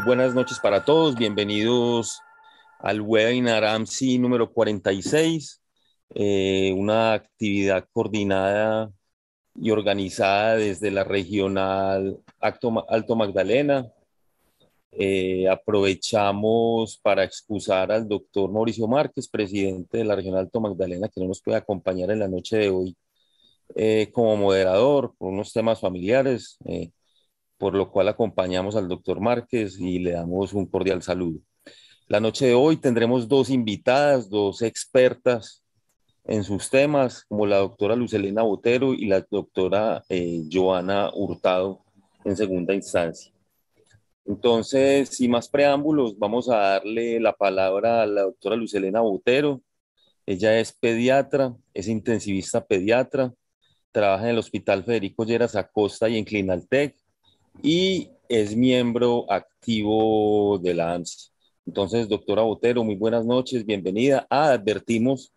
buenas noches para todos. Bienvenidos al webinar AMSI número 46, una actividad coordinada y organizada desde la regional Alto Magdalena. Aprovechamos para excusar al doctor Mauricio Márquez, presidente de la regional Alto Magdalena, que no nos puede acompañar en la noche de hoy como moderador por unos temas familiares. Por lo cual acompañamos al doctor Márquez y le damos un cordial saludo. La noche de hoy tendremos dos invitadas, dos expertas en sus temas, como la doctora Lucelena Botero y la doctora Joana Hurtado en segunda instancia. Entonces, sin más preámbulos, vamos a darle la palabra a la doctora Lucelena Botero. Ella es pediatra, es intensivista pediatra, trabaja en el Hospital Federico Lleras Acosta y en Clinaltec, y es miembro activo de la AMSI. Entonces, doctora Botero, muy buenas noches, bienvenida. Advertimos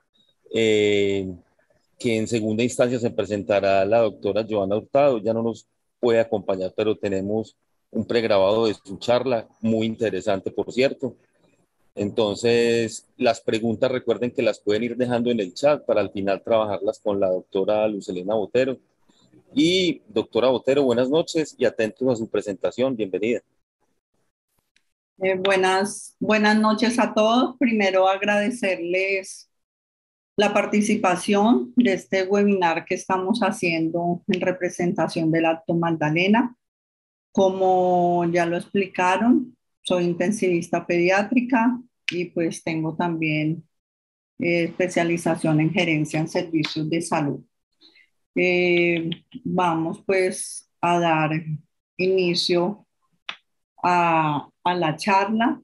que en segunda instancia se presentará la doctora Joana Hurtado, ya no nos puede acompañar, pero tenemos un pregrabado de su charla, muy interesante, por cierto. Entonces, las preguntas recuerden que las pueden ir dejando en el chat para al final trabajarlas con la doctora Lucelena Botero. Y doctora Botero, buenas noches y atentos a su presentación. Bienvenida. Buenas noches a todos. Primero agradecerles la participación de este webinar que estamos haciendo en representación del Alto Magdalena. Como ya lo explicaron, soy intensivista pediátrica y pues tengo también especialización en gerencia en servicios de salud. Vamos pues a dar inicio a la charla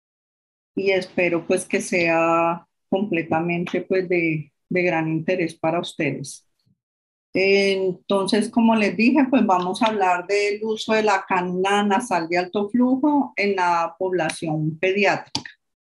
y espero pues que sea completamente pues de gran interés para ustedes. Entonces, como les dije, pues vamos a hablar del uso de la cánula nasal de alto flujo en la población pediátrica.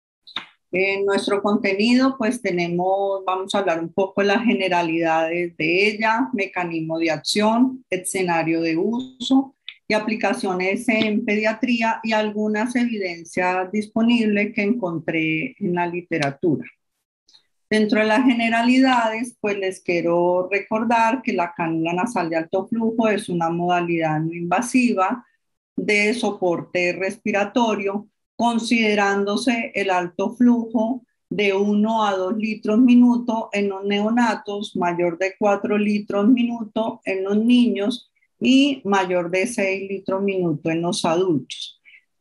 En nuestro contenido, pues vamos a hablar un poco de las generalidades de ella, mecanismo de acción, escenario de uso y aplicaciones en pediatría y algunas evidencias disponibles que encontré en la literatura. Dentro de las generalidades, pues les quiero recordar que la cánula nasal de alto flujo es una modalidad no invasiva de soporte respiratorio, considerándose el alto flujo de 1 a 2 litros minuto en los neonatos, mayor de 4 litros minuto en los niños y mayor de 6 litros minuto en los adultos.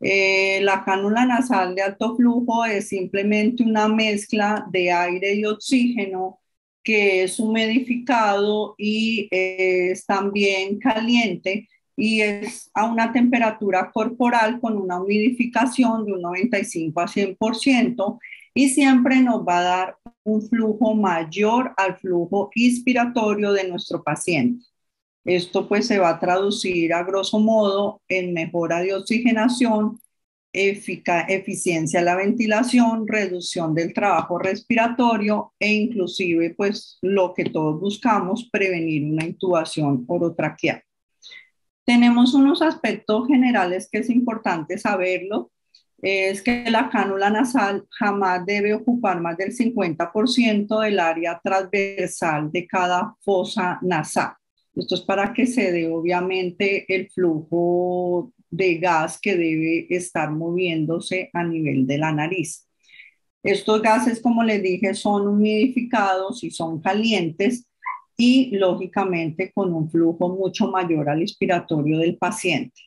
La cánula nasal de alto flujo es simplemente una mezcla de aire y oxígeno que es humidificado y es también caliente y es a una temperatura corporal con una humidificación de un 95 a 100% y siempre nos va a dar un flujo mayor al flujo inspiratorio de nuestro paciente. Esto pues se va a traducir a grosso modo en mejora de oxigenación, eficiencia de la ventilación, reducción del trabajo respiratorio e inclusive pues lo que todos buscamos, prevenir una intubación orotraqueal. Tenemos unos aspectos generales que es importante saberlo. Es que la cánula nasal jamás debe ocupar más del 50% del área transversal de cada fosa nasal. Esto es para que se dé obviamente el flujo de gas que debe estar moviéndose a nivel de la nariz. Estos gases, como les dije, son humidificados y son calientes y lógicamente con un flujo mucho mayor al expiratorio del paciente.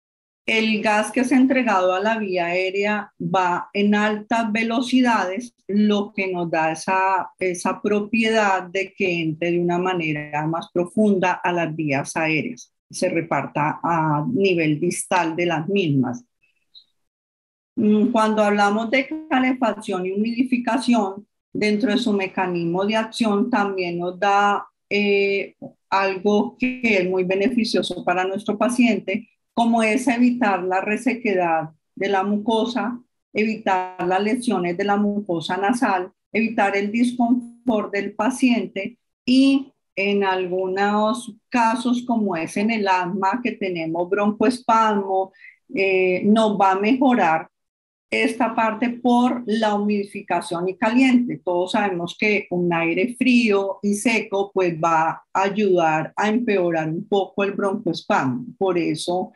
El gas que es entregado a la vía aérea va en altas velocidades, lo que nos da esa propiedad de que entre de una manera más profunda a las vías aéreas, se reparta a nivel distal de las mismas. Cuando hablamos de calefacción y humidificación, dentro de su mecanismo de acción también nos da algo que es muy beneficioso para nuestro paciente, como es evitar la resequedad de la mucosa, evitar las lesiones de la mucosa nasal, evitar el disconfort del paciente y en algunos casos, como es en el asma, que tenemos broncoespasmo, nos va a mejorar esta parte por la humidificación y caliente. Todos sabemos que un aire frío y seco pues va a ayudar a empeorar un poco el broncoespasmo. Por eso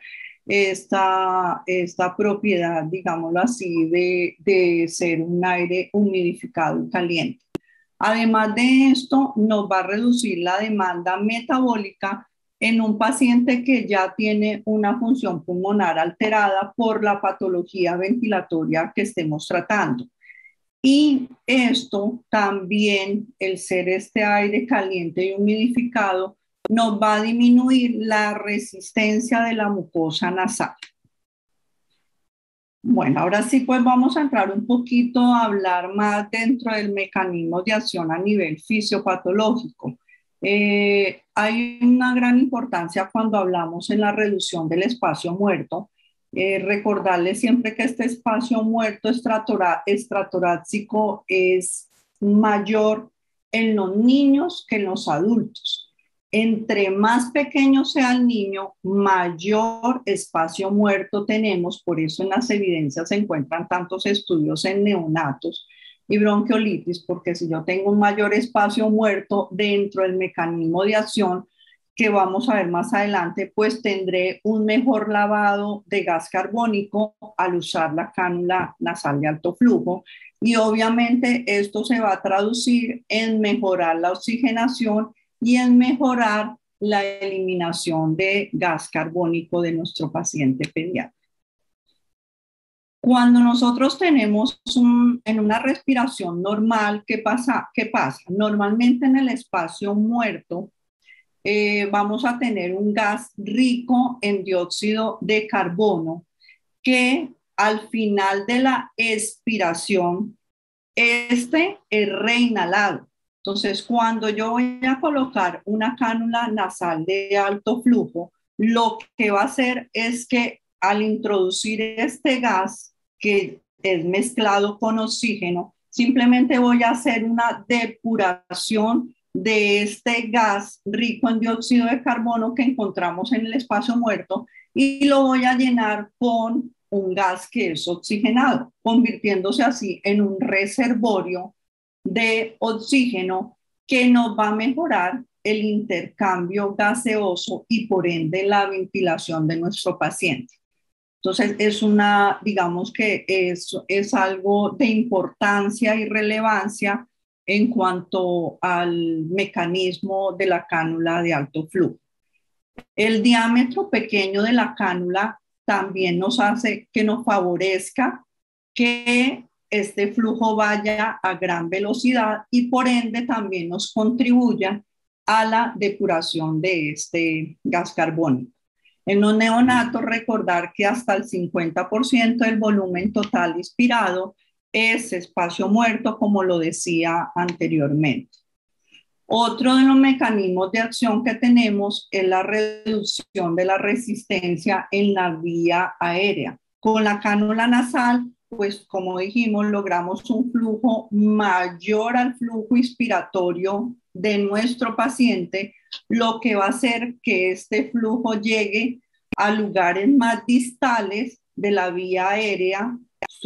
esta propiedad, digámoslo así, de ser un aire humidificado y caliente. Además de esto, nos va a reducir la demanda metabólica en un paciente que ya tiene una función pulmonar alterada por la patología ventilatoria que estemos tratando. Y esto también, el ser este aire caliente y humidificado, nos va a disminuir la resistencia de la mucosa nasal. Bueno, ahora sí, pues vamos a entrar un poquito a hablar más dentro del mecanismo de acción a nivel fisiopatológico. Hay una gran importancia cuando hablamos en la reducción del espacio muerto. Recordarles siempre que este espacio muerto estratorácico es mayor en los niños que en los adultos. Entre más pequeño sea el niño, mayor espacio muerto tenemos. Por eso en las evidencias se encuentran tantos estudios en neonatos y bronquiolitis, porque si yo tengo un mayor espacio muerto dentro del mecanismo de acción que vamos a ver más adelante, pues tendré un mejor lavado de gas carbónico al usar la cánula nasal de alto flujo. Y obviamente esto se va a traducir en mejorar la oxigenación y en mejorar la eliminación de gas carbónico de nuestro paciente pediátrico. Cuando nosotros tenemos en una respiración normal, ¿qué pasa? Normalmente en el espacio muerto vamos a tener un gas rico en dióxido de carbono que al final de la expiración, este es reinhalado. Entonces, cuando yo voy a colocar una cánula nasal de alto flujo, lo que va a hacer es que al introducir este gas que es mezclado con oxígeno, simplemente voy a hacer una depuración de este gas rico en dióxido de carbono que encontramos en el espacio muerto y lo voy a llenar con un gas que es oxigenado, convirtiéndose así en un reservorio de oxígeno que nos va a mejorar el intercambio gaseoso y por ende la ventilación de nuestro paciente. Entonces digamos que es algo de importancia y relevancia en cuanto al mecanismo de la cánula de alto flujo. El diámetro pequeño de la cánula también nos hace que nos favorezca que este flujo vaya a gran velocidad y por ende también nos contribuya a la depuración de este gas carbónico. En los neonatos, recordar que hasta el 50% del volumen total inspirado es espacio muerto, como lo decía anteriormente. Otro de los mecanismos de acción que tenemos es la reducción de la resistencia en la vía aérea. Con la cánula nasal, pues como dijimos, logramos un flujo mayor al flujo inspiratorio de nuestro paciente, lo que va a hacer que este flujo llegue a lugares más distales de la vía aérea,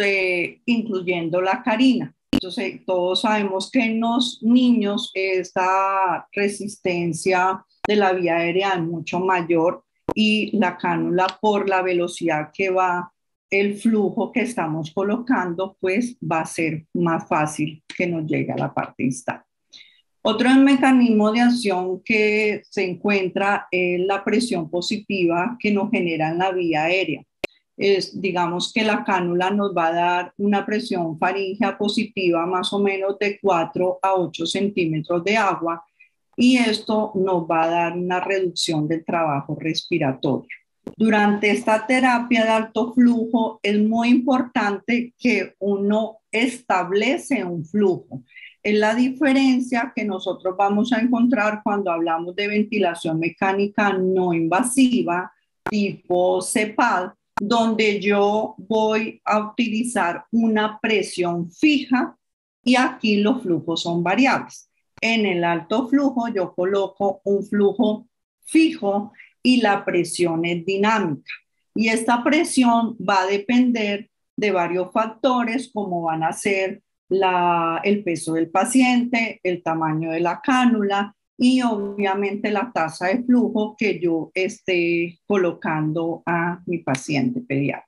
incluyendo la carina. Entonces, todos sabemos que en los niños esta resistencia de la vía aérea es mucho mayor y la cánula, por la velocidad que va el flujo que estamos colocando, pues va a ser más fácil que nos llegue a la parte distal. Otro mecanismo de acción que se encuentra es la presión positiva que nos genera en la vía aérea. Digamos que la cánula nos va a dar una presión faríngea positiva más o menos de 4 a 8 centímetros de agua y esto nos va a dar una reducción del trabajo respiratorio. Durante esta terapia de alto flujo es muy importante que uno establece un flujo. Es la diferencia que nosotros vamos a encontrar cuando hablamos de ventilación mecánica no invasiva tipo CPAP, donde yo voy a utilizar una presión fija y aquí los flujos son variables. En el alto flujo yo coloco un flujo fijo y la presión es dinámica. Y esta presión va a depender de varios factores, como van a ser el peso del paciente, el tamaño de la cánula y obviamente la tasa de flujo que yo esté colocando a mi paciente pediátrico.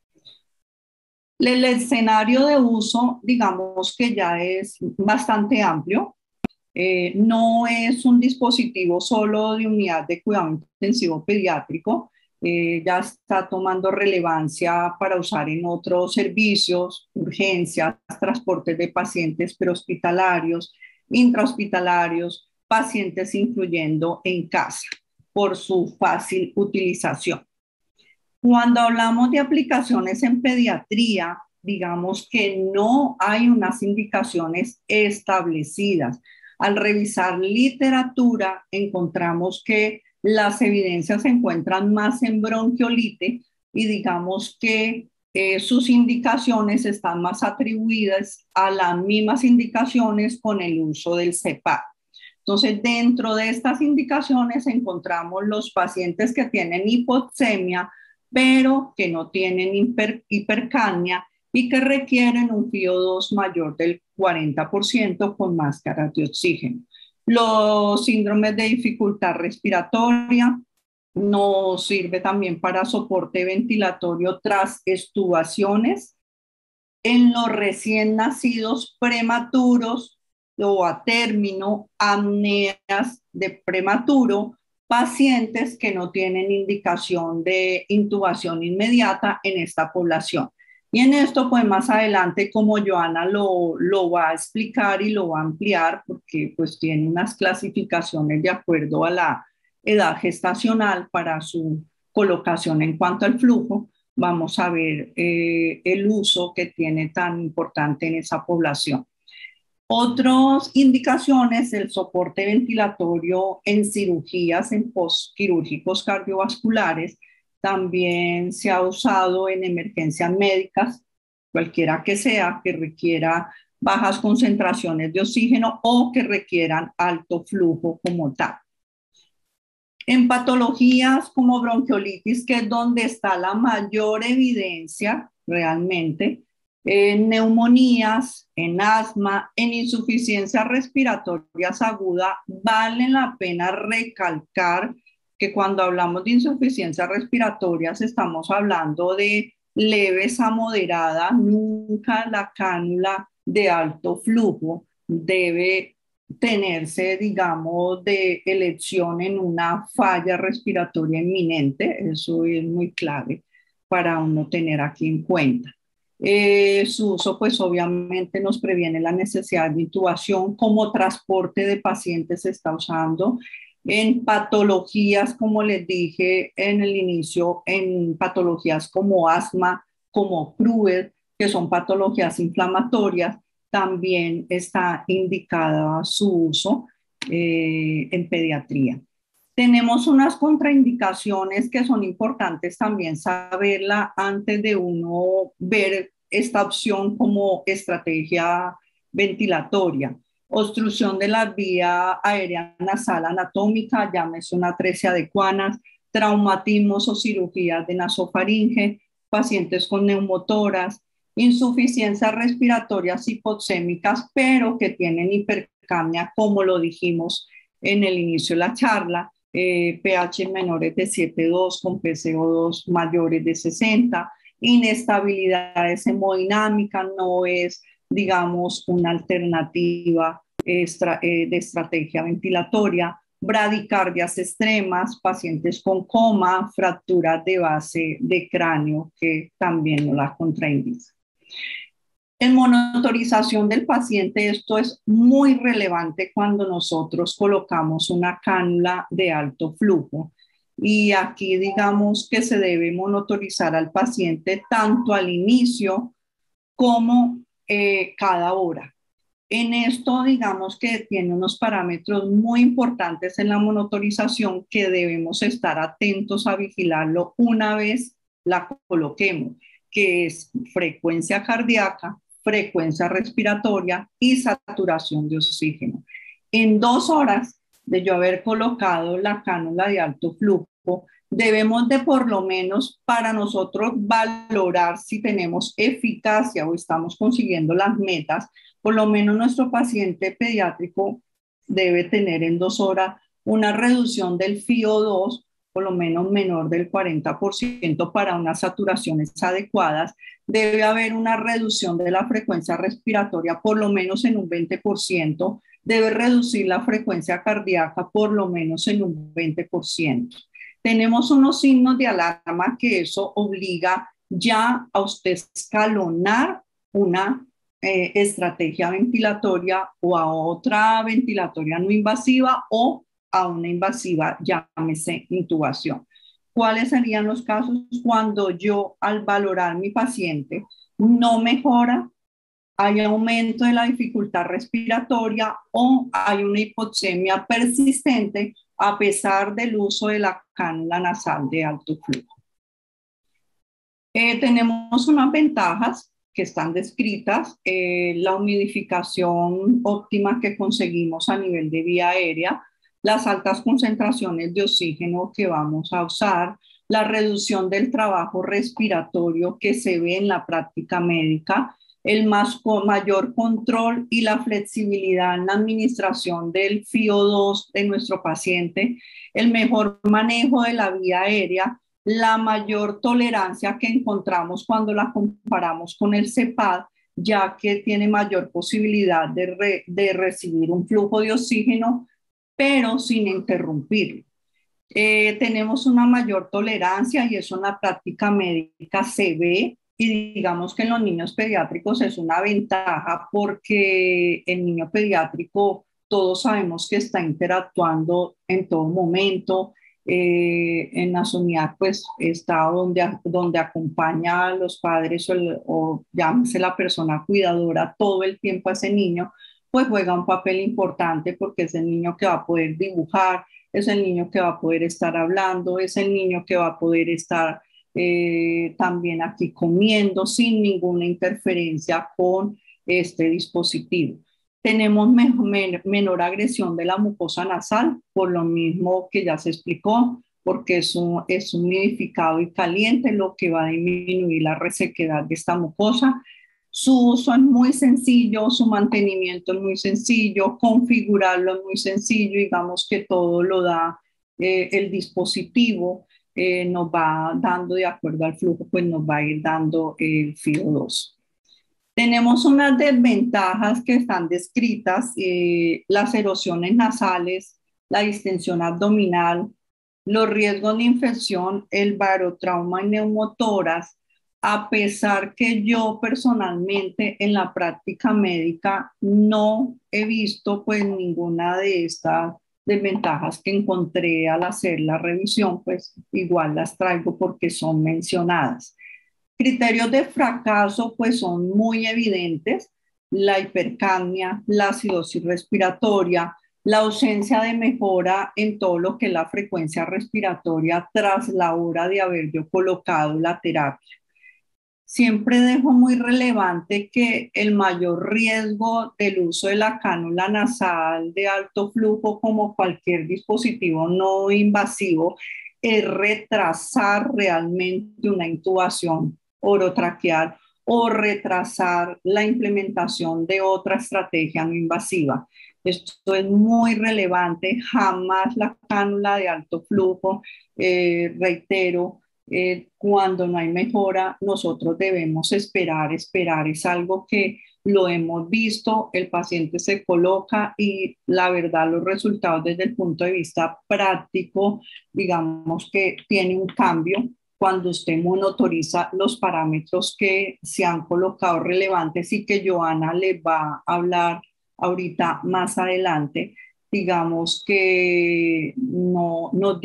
El escenario de uso, digamos que ya es bastante amplio. No es un dispositivo solo de unidad de cuidado intensivo pediátrico, ya está tomando relevancia para usar en otros servicios, urgencias, transportes de pacientes prehospitalarios, intrahospitalarios, pacientes incluyendo en casa, por su fácil utilización. Cuando hablamos de aplicaciones en pediatría, digamos que no hay unas indicaciones establecidas. Al revisar literatura, encontramos que las evidencias se encuentran más en bronquiolite y digamos que sus indicaciones están más atribuidas a las mismas indicaciones con el uso del CEPAP. Entonces, dentro de estas indicaciones encontramos los pacientes que tienen hipoxemia, pero que no tienen hipercapnia y que requieren un FiO2 mayor del 40% con máscaras de oxígeno. Los síndromes de dificultad respiratoria nos sirve también para soporte ventilatorio tras extubaciones. En los recién nacidos prematuros o a término, apneas de prematuro, pacientes que no tienen indicación de intubación inmediata en esta población. Y en esto, pues más adelante, como Joana lo va a explicar y lo va a ampliar, porque pues tiene unas clasificaciones de acuerdo a la edad gestacional para su colocación en cuanto al flujo, vamos a ver el uso que tiene tan importante en esa población. Otras indicaciones, el soporte ventilatorio en cirugías, en postquirúrgicos cardiovasculares, también se ha usado en emergencias médicas, cualquiera que sea, que requiera bajas concentraciones de oxígeno o que requieran alto flujo como tal. En patologías como bronquiolitis, que es donde está la mayor evidencia realmente, en neumonías, en asma, en insuficiencias respiratorias agudas, vale la pena recalcar que cuando hablamos de insuficiencias respiratorias estamos hablando de leves a moderada, nunca la cánula de alto flujo debe tenerse, digamos, de elección en una falla respiratoria inminente. Eso es muy clave para uno tener aquí en cuenta. Su uso, pues obviamente nos previene la necesidad de intubación. Como transporte de pacientes se está usando en patologías, como les dije en el inicio, en patologías como asma, como Kruger, que son patologías inflamatorias, también está indicada su uso en pediatría. Tenemos unas contraindicaciones que son importantes también saberla antes de uno ver esta opción como estrategia ventilatoria. Obstrucción de la vía aérea nasal anatómica, llámese una atresia de Coanas, traumatismos o cirugías de nasofaringe, pacientes con neumotoras, insuficiencias respiratorias hipoxémicas, pero que tienen hipercapnia, como lo dijimos en el inicio de la charla, pH menores de 7,2 con PCO2 mayores de 60, inestabilidades hemodinámicas, no es, digamos, una alternativa de estrategia ventilatoria, bradicardias extremas, pacientes con coma, fracturas de base de cráneo que también no la contraindican. En monitorización del paciente, esto es muy relevante cuando nosotros colocamos una cánula de alto flujo. Y aquí digamos que se debe monitorizar al paciente tanto al inicio como cada hora. En esto digamos que tiene unos parámetros muy importantes en la monitorización que debemos estar atentos a vigilarlo una vez la coloquemos, que es frecuencia cardíaca, frecuencia respiratoria y saturación de oxígeno. En 2 horas de yo haber colocado la cánula de alto flujo, debemos de por lo menos para nosotros valorar si tenemos eficacia o estamos consiguiendo las metas, por lo menos nuestro paciente pediátrico debe tener en 2 horas una reducción del FiO2 por lo menos menor del 40% para unas saturaciones adecuadas. Debe haber una reducción de la frecuencia respiratoria por lo menos en un 20%. Debe reducir la frecuencia cardíaca por lo menos en un 20%. Tenemos unos signos de alarma que eso obliga ya a usted escalonar una estrategia ventilatoria o a otra ventilatoria no invasiva o a una invasiva, llámese intubación. ¿Cuáles serían los casos cuando yo al valorar mi paciente no mejora, hay aumento de la dificultad respiratoria o hay una hipoxemia persistente a pesar del uso de la cánula nasal de alto flujo? Tenemos unas ventajas que están descritas, la humidificación óptima que conseguimos a nivel de vía aérea, las altas concentraciones de oxígeno que vamos a usar, la reducción del trabajo respiratorio que se ve en la práctica médica, el mayor control y la flexibilidad en la administración del FiO2 de nuestro paciente, el mejor manejo de la vía aérea, la mayor tolerancia que encontramos cuando la comparamos con el CEPAD, ya que tiene mayor posibilidad de recibir un flujo de oxígeno, pero sin interrumpirlo. Tenemos una mayor tolerancia y eso en la práctica médica se ve, y digamos que en los niños pediátricos es una ventaja porque el niño pediátrico todos sabemos que está interactuando en todo momento. En la unidad pues está donde acompaña a los padres o llámese la persona cuidadora todo el tiempo a ese niño, pues juega un papel importante porque es el niño que va a poder dibujar, es el niño que va a poder estar hablando, es el niño que va a poder estar también aquí comiendo sin ninguna interferencia con este dispositivo. Tenemos menor agresión de la mucosa nasal, por lo mismo que ya se explicó, porque es humidificado y caliente, lo que va a disminuir la resequedad de esta mucosa. Su uso es muy sencillo, su mantenimiento es muy sencillo, configurarlo es muy sencillo, digamos que todo lo da el dispositivo, nos va dando de acuerdo al flujo, pues nos va a ir dando el FiO2. Tenemos unas desventajas que están descritas, las erosiones nasales, la distensión abdominal, los riesgos de infección, el barotrauma y neumotoras, a pesar que yo personalmente en la práctica médica no he visto pues ninguna de estas desventajas que encontré al hacer la revisión, pues igual las traigo porque son mencionadas. Criterios de fracaso pues son muy evidentes: la hipercapnia, la acidosis respiratoria, la ausencia de mejora en todo lo que es la frecuencia respiratoria tras la hora de haber yo colocado la terapia. Siempre dejo muy relevante que el mayor riesgo del uso de la cánula nasal de alto flujo, como cualquier dispositivo no invasivo, es retrasar realmente una intubación orotraqueal o retrasar la implementación de otra estrategia no invasiva. Esto es muy relevante. Jamás la cánula de alto flujo, reitero, cuando no hay mejora, nosotros debemos esperar. Es algo que lo hemos visto, el paciente se coloca y la verdad los resultados desde el punto de vista práctico, digamos que tiene un cambio cuando usted monitoriza los parámetros que se han colocado relevantes y que Joana le va a hablar ahorita más adelante. Digamos que nos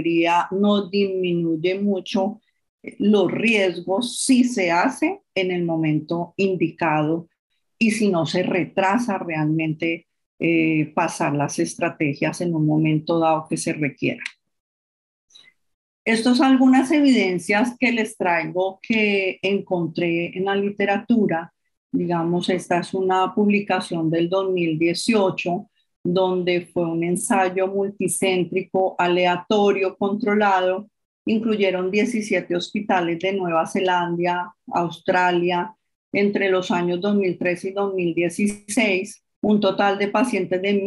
disminuye mucho los riesgos si se hace en el momento indicado y si no se retrasa realmente pasar las estrategias en un momento dado que se requiera. Estas son algunas evidencias que les traigo que encontré en la literatura. Digamos, esta es una publicación del 2018 donde fue un ensayo multicéntrico aleatorio controlado incluyeron 17 hospitales de Nueva Zelanda, Australia, entre los años 2013 y 2016, un total de pacientes de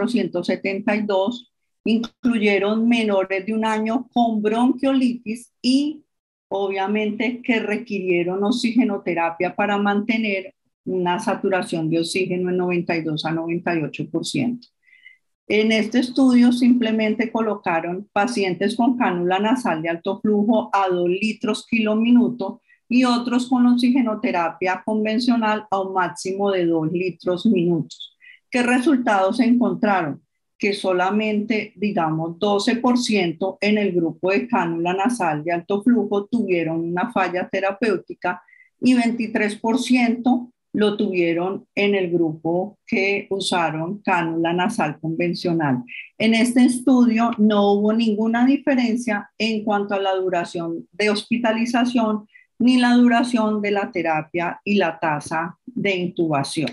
1.472, incluyeron menores de un año con bronquiolitis y obviamente que requirieron oxigenoterapia para mantener una saturación de oxígeno en 92 a 98%. En este estudio simplemente colocaron pacientes con cánula nasal de alto flujo a 2 litros km y otros con oxigenoterapia convencional a un máximo de 2 litros minutos. ¿Qué resultados se encontraron? Que solamente, digamos, 12% en el grupo de cánula nasal de alto flujo tuvieron una falla terapéutica y 23% lo tuvieron en el grupo que usaron cánula nasal convencional. En este estudio no hubo ninguna diferencia en cuanto a la duración de hospitalización ni la duración de la terapia y la tasa de intubación.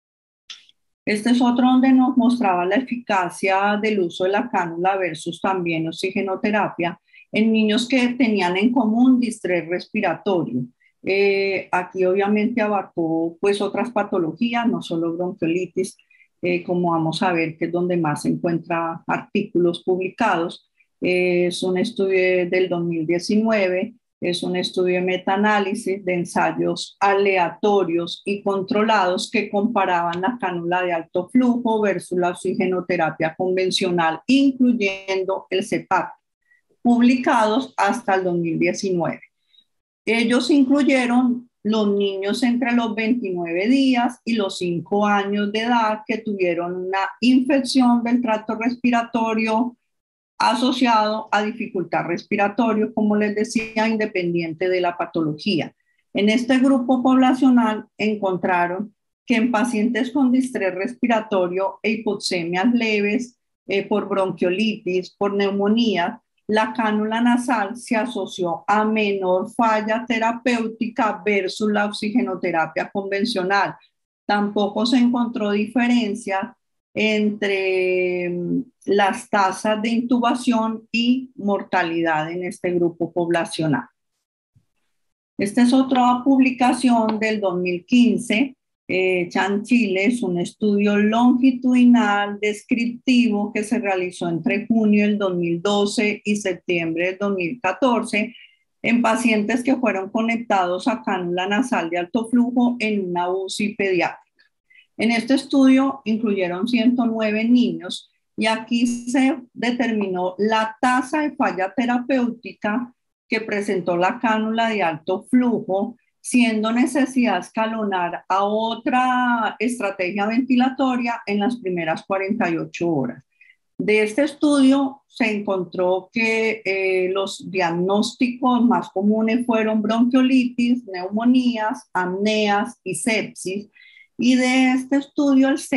Este es otro donde nos mostraba la eficacia del uso de la cánula versus también oxigenoterapia en niños que tenían en común distrés respiratorio. Aquí obviamente abarcó pues otras patologías, no solo bronquiolitis, como vamos a ver que es donde más se encuentra artículos publicados. Es un estudio del 2019, es un estudio de metaanálisis de ensayos aleatorios y controlados que comparaban la cánula de alto flujo versus la oxigenoterapia convencional, incluyendo el CEPAC, publicados hasta el 2019. Ellos incluyeron los niños entre los 29 días y los 5 años de edad que tuvieron una infección del tracto respiratorio asociado a dificultad respiratoria, como les decía, independiente de la patología. En este grupo poblacional encontraron que en pacientes con distrés respiratorio e hipoxemias leves por bronquiolitis, por neumonía, la cánula nasal se asoció a menor falla terapéutica versus la oxigenoterapia convencional. Tampoco se encontró diferencia entre las tasas de intubación y mortalidad en este grupo poblacional. Esta es otra publicación del 2015, hecha en Chile. Es un estudio longitudinal descriptivo que se realizó entre junio del 2012 y septiembre del 2014 en pacientes que fueron conectados a cánula nasal de alto flujo en una UCI pediátrica. En este estudio incluyeron 109 niños y aquí se determinó la tasa de falla terapéutica que presentó la cánula de alto flujo, siendo necesidad escalonar a otra estrategia ventilatoria en las primeras 48 horas. De este estudio se encontró que los diagnósticos más comunes fueron bronquiolitis, neumonías, apneas y sepsis. Y de este estudio, el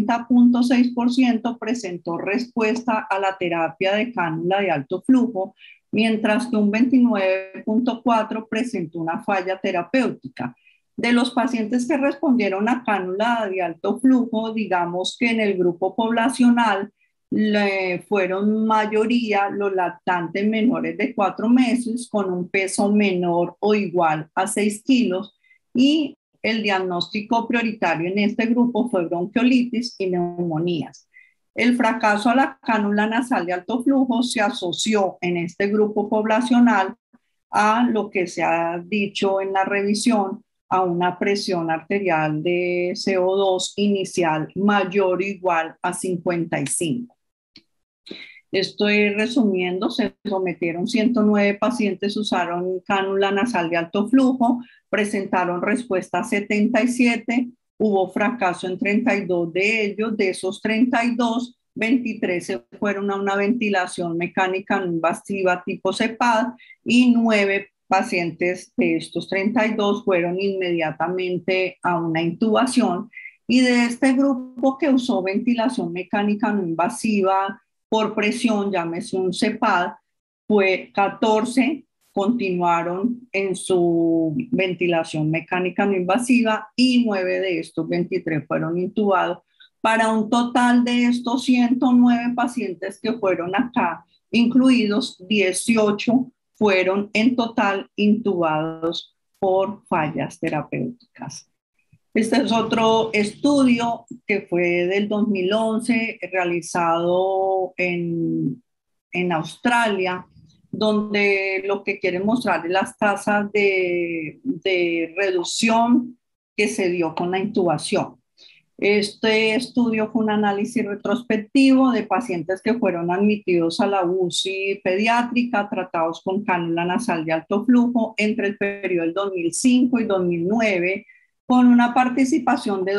70.6% presentó respuesta a la terapia de cánula de alto flujo, mientras que un 29.4% presentó una falla terapéutica. De los pacientes que respondieron a cánula de alto flujo, digamos que en el grupo poblacional fueron mayoría los lactantes menores de 4 meses con un peso menor o igual a 6 kilos y el diagnóstico prioritario en este grupo fue bronquiolitis y neumonías. El fracaso a la cánula nasal de alto flujo se asoció en este grupo poblacional a lo que se ha dicho en la revisión, a una presión arterial de CO2 inicial mayor o igual a 55. Estoy resumiendo, se sometieron 109 pacientes, usaron cánula nasal de alto flujo, presentaron respuesta 77, hubo fracaso en 32 de ellos, de esos 32, 23 se fueron a una ventilación mecánica no invasiva tipo CEPAD y 9 pacientes de estos 32 fueron inmediatamente a una intubación. Y de este grupo que usó ventilación mecánica no invasiva por presión, llámese un CEPAD, fue 14 continuaron en su ventilación mecánica no invasiva y 9 de estos 23 fueron intubados, para un total de estos 109 pacientes que fueron acá incluidos, 18 fueron en total intubados por fallas terapéuticas. Este es otro estudio que fue del 2011, realizado en Australia, donde lo que quiere mostrar es las tasas de reducción que se dio con la intubación. Este estudio fue un análisis retrospectivo de pacientes que fueron admitidos a la UCI pediátrica, tratados con cánula nasal de alto flujo entre el periodo del 2005 y 2009, con una participación de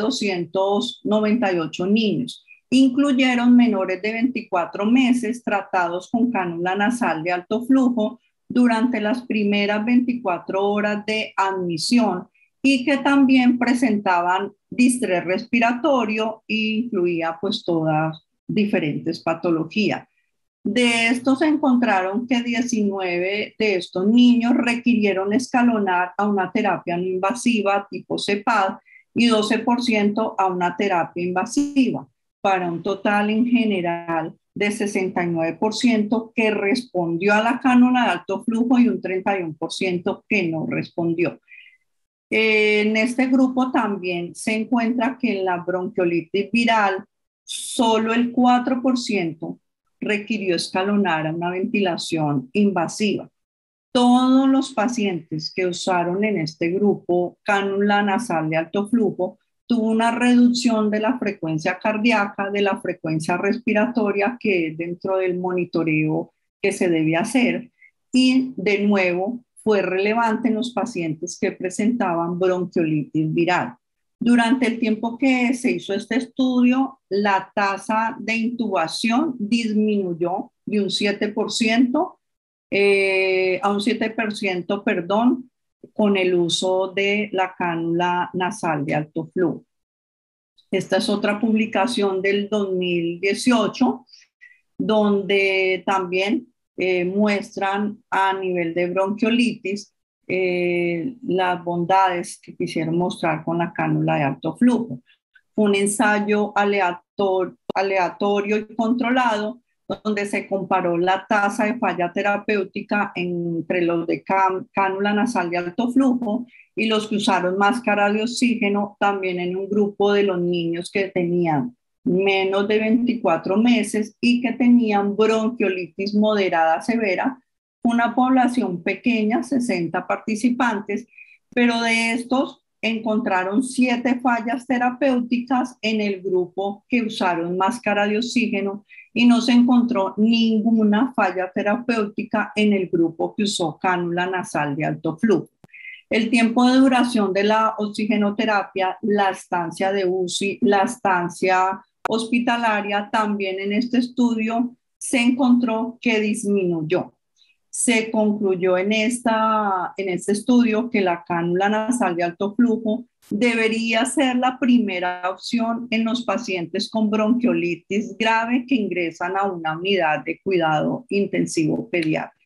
298 niños. Incluyeron menores de 24 meses tratados con cánula nasal de alto flujo durante las primeras 24 horas de admisión y que también presentaban distrés respiratorio e incluía pues todas diferentes patologías. De estos se encontraron que 19 de estos niños requirieron escalonar a una terapia no invasiva tipo CEPAD y 12% a una terapia invasiva, para un total en general de 69% que respondió a la cánula de alto flujo y un 31% que no respondió. En este grupo también se encuentra que en la bronquiolitis viral solo el 4% requirió escalonar a una ventilación invasiva. Todos los pacientes que usaron en este grupo cánula nasal de alto flujo tuvo una reducción de la frecuencia cardíaca, de la frecuencia respiratoria, que es dentro del monitoreo que se debe hacer, y de nuevo fue relevante en los pacientes que presentaban bronquiolitis viral. Durante el tiempo que se hizo este estudio, la tasa de intubación disminuyó de un 7% a un 7%, perdón, con el uso de la cánula nasal de alto flujo. Esta es otra publicación del 2018, donde también muestran a nivel de bronquiolitis las bondades que quisieron mostrar con la cánula de alto flujo. Un ensayo aleatorio y controlado donde se comparó la tasa de falla terapéutica entre los de cánula nasal de alto flujo y los que usaron máscara de oxígeno, también en un grupo de los niños que tenían menos de 24 meses y que tenían bronquiolitis moderada severa, una población pequeña, 60 participantes, pero de estos encontraron 7 fallas terapéuticas en el grupo que usaron máscara de oxígeno y no se encontró ninguna falla terapéutica en el grupo que usó cánula nasal de alto flujo. El tiempo de duración de la oxigenoterapia, la estancia de UCI, la estancia hospitalaria, también en este estudio se encontró que disminuyó. Se concluyó en este estudio que la cánula nasal de alto flujo debería ser la primera opción en los pacientes con bronquiolitis grave que ingresan a una unidad de cuidado intensivo pediátrico.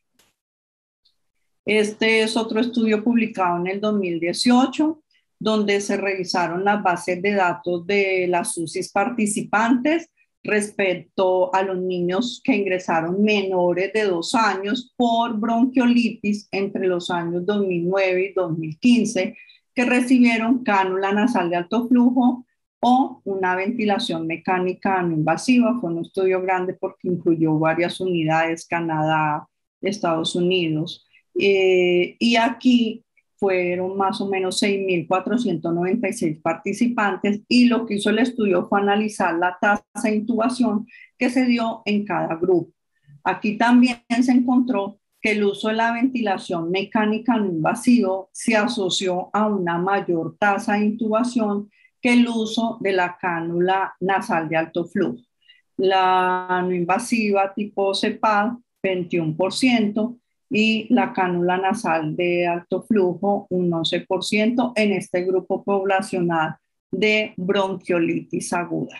Este es otro estudio publicado en el 2018, donde se revisaron las bases de datos de las UCIs participantes respecto a los niños que ingresaron menores de 2 años por bronquiolitis entre los años 2009 y 2015, que recibieron cánula nasal de alto flujo o una ventilación mecánica no invasiva. Fue un estudio grande porque incluyó varias unidades, Canadá, Estados Unidos. Y aquí fueron más o menos 6.496 participantes y lo que hizo el estudio fue analizar la tasa de intubación que se dio en cada grupo. Aquí también se encontró que el uso de la ventilación mecánica no invasiva se asoció a una mayor tasa de intubación que el uso de la cánula nasal de alto flujo. La no invasiva tipo CEPAD, 21%, y la cánula nasal de alto flujo, un 11% en este grupo poblacional de bronquiolitis aguda.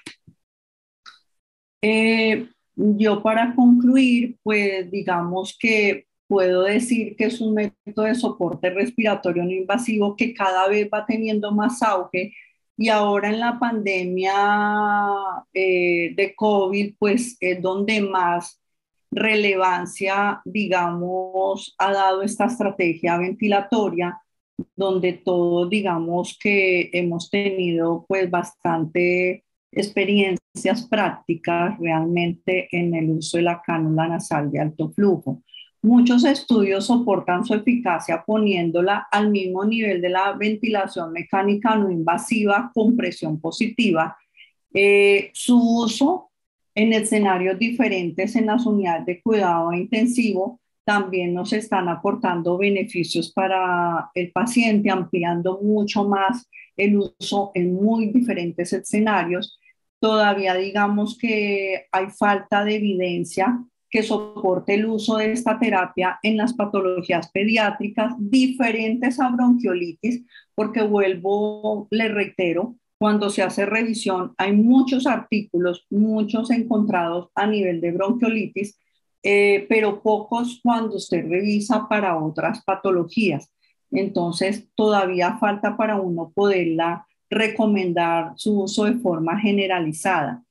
Yo para concluir, pues digamos que puedo decir que es un método de soporte respiratorio no invasivo que cada vez va teniendo más auge y ahora en la pandemia de COVID, pues es donde más relevancia, digamos, ha dado esta estrategia ventilatoria, donde todos, digamos, que hemos tenido pues bastante experiencias prácticas realmente en el uso de la cánula nasal de alto flujo. Muchos estudios soportan su eficacia poniéndola al mismo nivel de la ventilación mecánica no invasiva con presión positiva. Su uso en escenarios diferentes en las unidades de cuidado intensivo también nos están aportando beneficios para el paciente, ampliando mucho más el uso en muy diferentes escenarios. Todavía digamos que hay falta de evidencia que soporte el uso de esta terapia en las patologías pediátricas diferentes a bronquiolitis, porque vuelvo, le reitero, cuando se hace revisión hay muchos artículos, muchos encontrados a nivel de bronquiolitis, pero pocos cuando usted revisa para otras patologías. Entonces, todavía falta para uno poderla recomendar su uso de forma generalizada.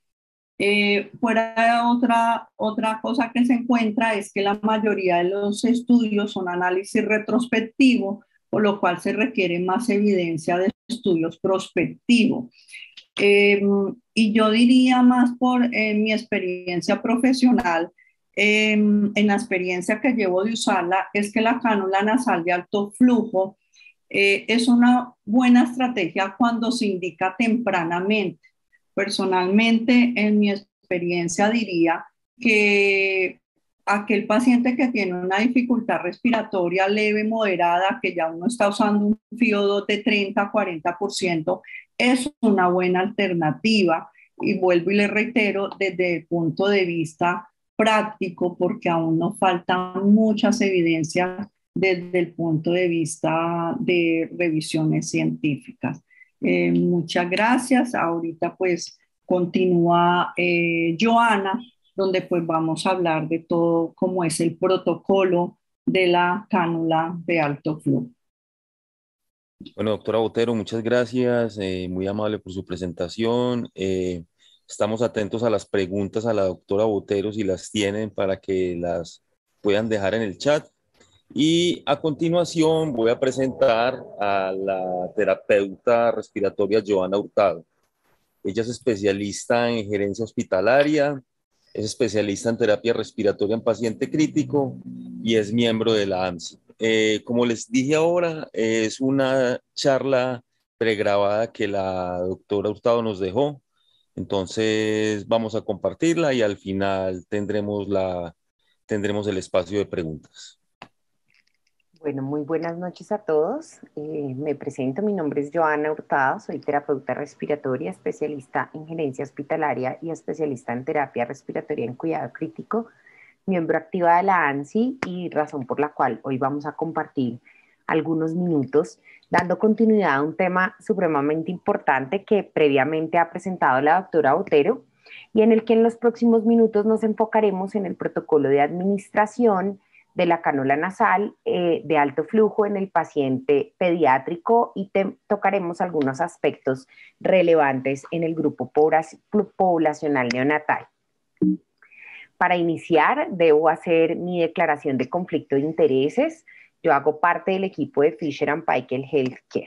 Otra cosa que se encuentra es que la mayoría de los estudios son análisis retrospectivo, por lo cual se requiere más evidencia de estudios prospectivos. Eh, y yo diría más por mi experiencia profesional, en la experiencia que llevo de usarla, es que la cánula nasal de alto flujo es una buena estrategia cuando se indica tempranamente. Personalmente, en mi experiencia, diría que aquel paciente que tiene una dificultad respiratoria leve, moderada, que ya uno está usando un FIO2 de 30-40%, es una buena alternativa. Y vuelvo y le reitero, desde el punto de vista práctico, porque aún nos faltan muchas evidencias desde el punto de vista de revisiones científicas. Muchas gracias. Ahorita pues continúa Joana, donde pues vamos a hablar de todo cómo es el protocolo de la cánula de alto flujo. Bueno, doctora Botero, muchas gracias, muy amable por su presentación. Estamos atentos a las preguntas a la doctora Botero si las tienen para que las puedan dejar en el chat. Y a continuación voy a presentar a la terapeuta respiratoria Joana Hurtado. Ella es especialista en gerencia hospitalaria, es especialista en terapia respiratoria en paciente crítico y es miembro de la ANSI. Como les dije ahora, es una charla pregrabada que la doctora Hurtado nos dejó. Entonces vamos a compartirla y al final tendremos el espacio de preguntas. Bueno, muy buenas noches a todos. Me presento, mi nombre es Joana Hurtado, soy terapeuta respiratoria, especialista en gerencia hospitalaria y especialista en terapia respiratoria en cuidado crítico, miembro activa de la ANSI y razón por la cual hoy vamos a compartir algunos minutos dando continuidad a un tema supremamente importante que previamente ha presentado la doctora Botero y en el que en los próximos minutos nos enfocaremos en el protocolo de administración de la cánula nasal de alto flujo en el paciente pediátrico y tocaremos algunos aspectos relevantes en el grupo poblacional neonatal. Para iniciar, debo hacer mi declaración de conflicto de intereses. Yo hago parte del equipo de Fisher & Paykel Healthcare.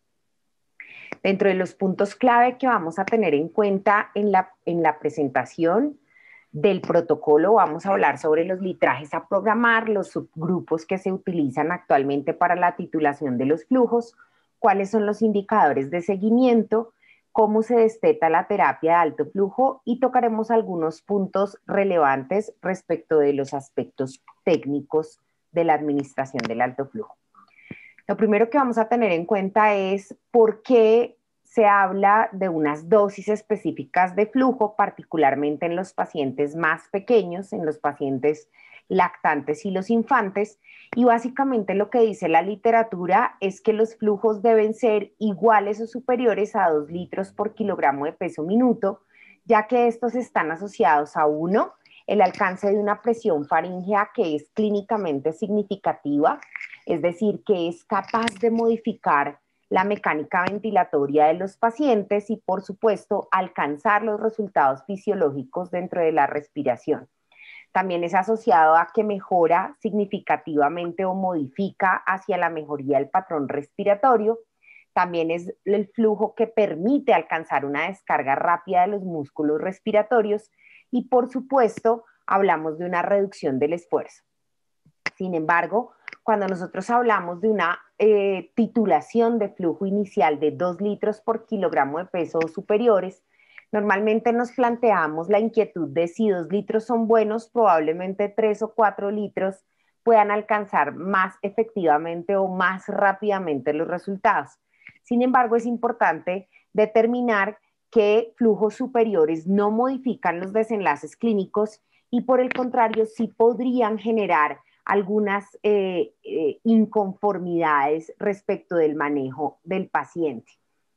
Dentro de los puntos clave que vamos a tener en cuenta en la presentación del protocolo, vamos a hablar sobre los litrajes a programar, los subgrupos que se utilizan actualmente para la titulación de los flujos, cuáles son los indicadores de seguimiento, cómo se desteta la terapia de alto flujo y tocaremos algunos puntos relevantes respecto de los aspectos técnicos de la administración del alto flujo. Lo primero que vamos a tener en cuenta es por qué se habla de unas dosis específicas de flujo, particularmente en los pacientes más pequeños, en los pacientes lactantes y los infantes, y básicamente lo que dice la literatura es que los flujos deben ser iguales o superiores a 2 litros por kilogramo de peso minuto, ya que estos están asociados a 1, el alcance de una presión faríngea que es clínicamente significativa, es decir, que es capaz de modificar la mecánica ventilatoria de los pacientes y, por supuesto, alcanzar los resultados fisiológicos dentro de la respiración. También es asociado a que mejora significativamente o modifica hacia la mejoría del patrón respiratorio. También es el flujo que permite alcanzar una descarga rápida de los músculos respiratorios y, por supuesto, hablamos de una reducción del esfuerzo. Sin embargo, cuando nosotros hablamos de una titulación de flujo inicial de 2 litros por kilogramo de peso o superiores, normalmente nos planteamos la inquietud de si 2 litros son buenos, probablemente 3 o 4 litros puedan alcanzar más efectivamente o más rápidamente los resultados. Sin embargo, es importante determinar que flujos superiores no modifican los desenlaces clínicos y, por el contrario, sí podrían generar algunas inconformidades respecto del manejo del paciente.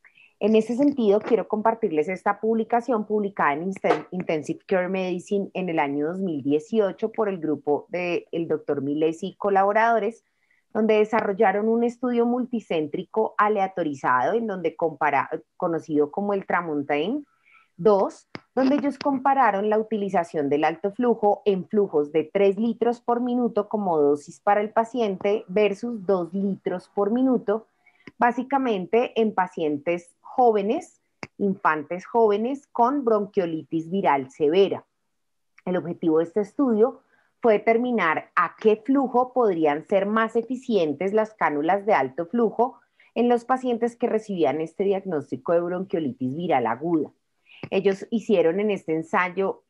En ese sentido, quiero compartirles esta publicación publicada en Intensive Care Medicine en el año 2018 por el grupo del Dr. Milesi y colaboradores, donde desarrollaron un estudio multicéntrico aleatorizado, en donde conocido como el Tramontaine 2, donde ellos compararon la utilización del alto flujo en flujos de 3 litros por minuto como dosis para el paciente versus 2 litros por minuto, básicamente en pacientes jóvenes, infantes jóvenes con bronquiolitis viral severa. El objetivo de este estudio fue determinar a qué flujo podrían ser más eficientes las cánulas de alto flujo en los pacientes que recibían este diagnóstico de bronquiolitis viral aguda. Ellos hicieron en este ensayo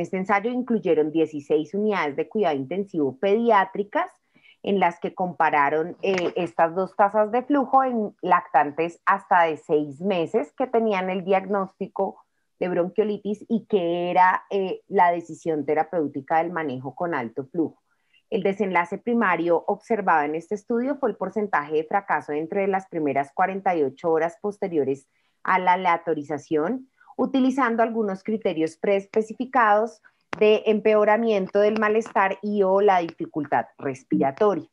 incluyeron 16 unidades de cuidado intensivo pediátricas en las que compararon estas dos tasas de flujo en lactantes hasta de 6 meses que tenían el diagnóstico de bronquiolitis y que era la decisión terapéutica del manejo con alto flujo. El desenlace primario observado en este estudio fue el porcentaje de fracaso entre las primeras 48 horas posteriores a la aleatorización, utilizando algunos criterios preespecificados de empeoramiento del malestar y o la dificultad respiratoria.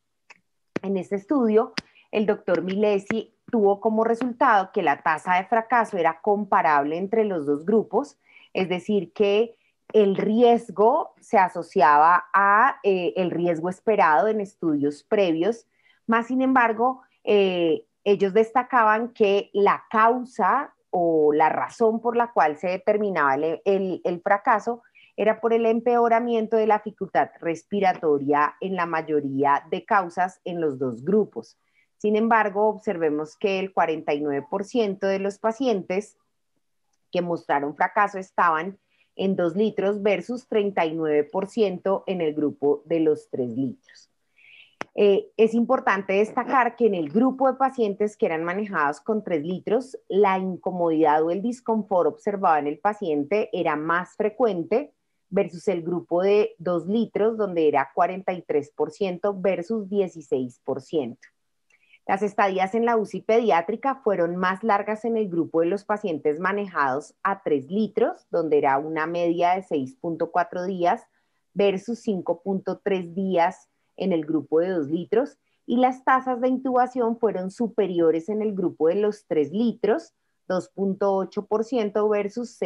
En este estudio, el doctor Milesi tuvo como resultado que la tasa de fracaso era comparable entre los dos grupos, es decir, que el riesgo se asociaba a el riesgo esperado en estudios previos, más sin embargo, ellos destacaban que la causa o la razón por la cual se determinaba el fracaso era por el empeoramiento de la dificultad respiratoria en la mayoría de causas en los dos grupos. Sin embargo, observemos que el 49% de los pacientes que mostraron fracaso estaban en 2 litros versus 39% en el grupo de los 3 litros. Es importante destacar que en el grupo de pacientes que eran manejados con 3 litros, la incomodidad o el disconfort observado en el paciente era más frecuente versus el grupo de 2 litros, donde era 43% versus 16%. Las estadías en la UCI pediátrica fueron más largas en el grupo de los pacientes manejados a 3 litros, donde era una media de 6.4 días versus 5.3 días en el grupo de 2 litros, y las tasas de intubación fueron superiores en el grupo de los 3 litros, 2.8% versus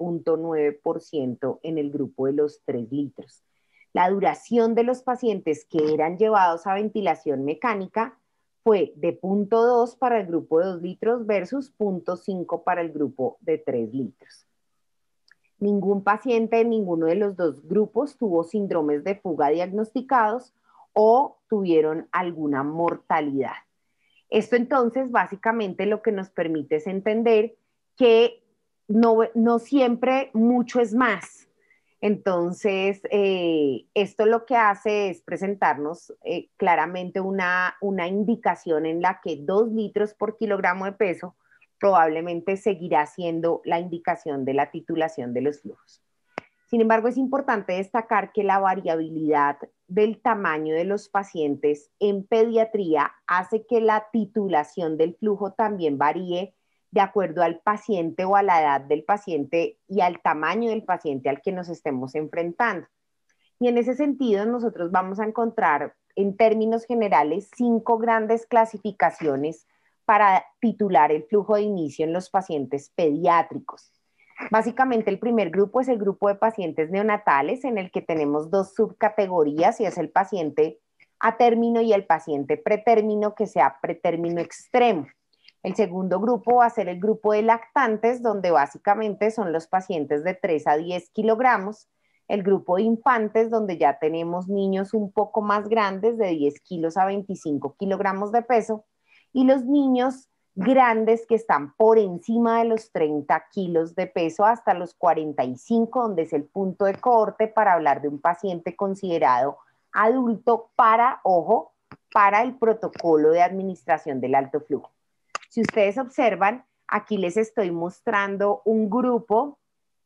6.9% en el grupo de los 3 litros. La duración de los pacientes que eran llevados a ventilación mecánica fue de 0.2 para el grupo de 2 litros versus 0.5 para el grupo de 3 litros. Ningún paciente en ninguno de los dos grupos tuvo síndromes de fuga diagnosticados o tuvieron alguna mortalidad. Esto entonces básicamente lo que nos permite es entender que no siempre mucho es más. Entonces, esto lo que hace es presentarnos claramente una indicación en la que 2 litros por kilogramo de peso probablemente seguirá siendo la indicación de la titulación de los flujos. Sin embargo, es importante destacar que la variabilidad del tamaño de los pacientes en pediatría hace que la titulación del flujo también varíe de acuerdo al paciente o a la edad del paciente y al tamaño del paciente al que nos estemos enfrentando. Y en ese sentido, nosotros vamos a encontrar en términos generales 5 grandes clasificaciones para titular el flujo de inicio en los pacientes pediátricos. Básicamente el primer grupo es el grupo de pacientes neonatales en el que tenemos dos subcategorías y es el paciente a término y el paciente pretérmino que sea pretérmino extremo. El segundo grupo va a ser el grupo de lactantes donde básicamente son los pacientes de 3 a 10 kilogramos. El grupo de infantes donde ya tenemos niños un poco más grandes de 10 kilos a 25 kilogramos de peso y los niños grandes que están por encima de los 30 kilos de peso hasta los 45, donde es el punto de corte para hablar de un paciente considerado adulto para, ojo, para el protocolo de administración del alto flujo. Si ustedes observan, aquí les estoy mostrando un grupo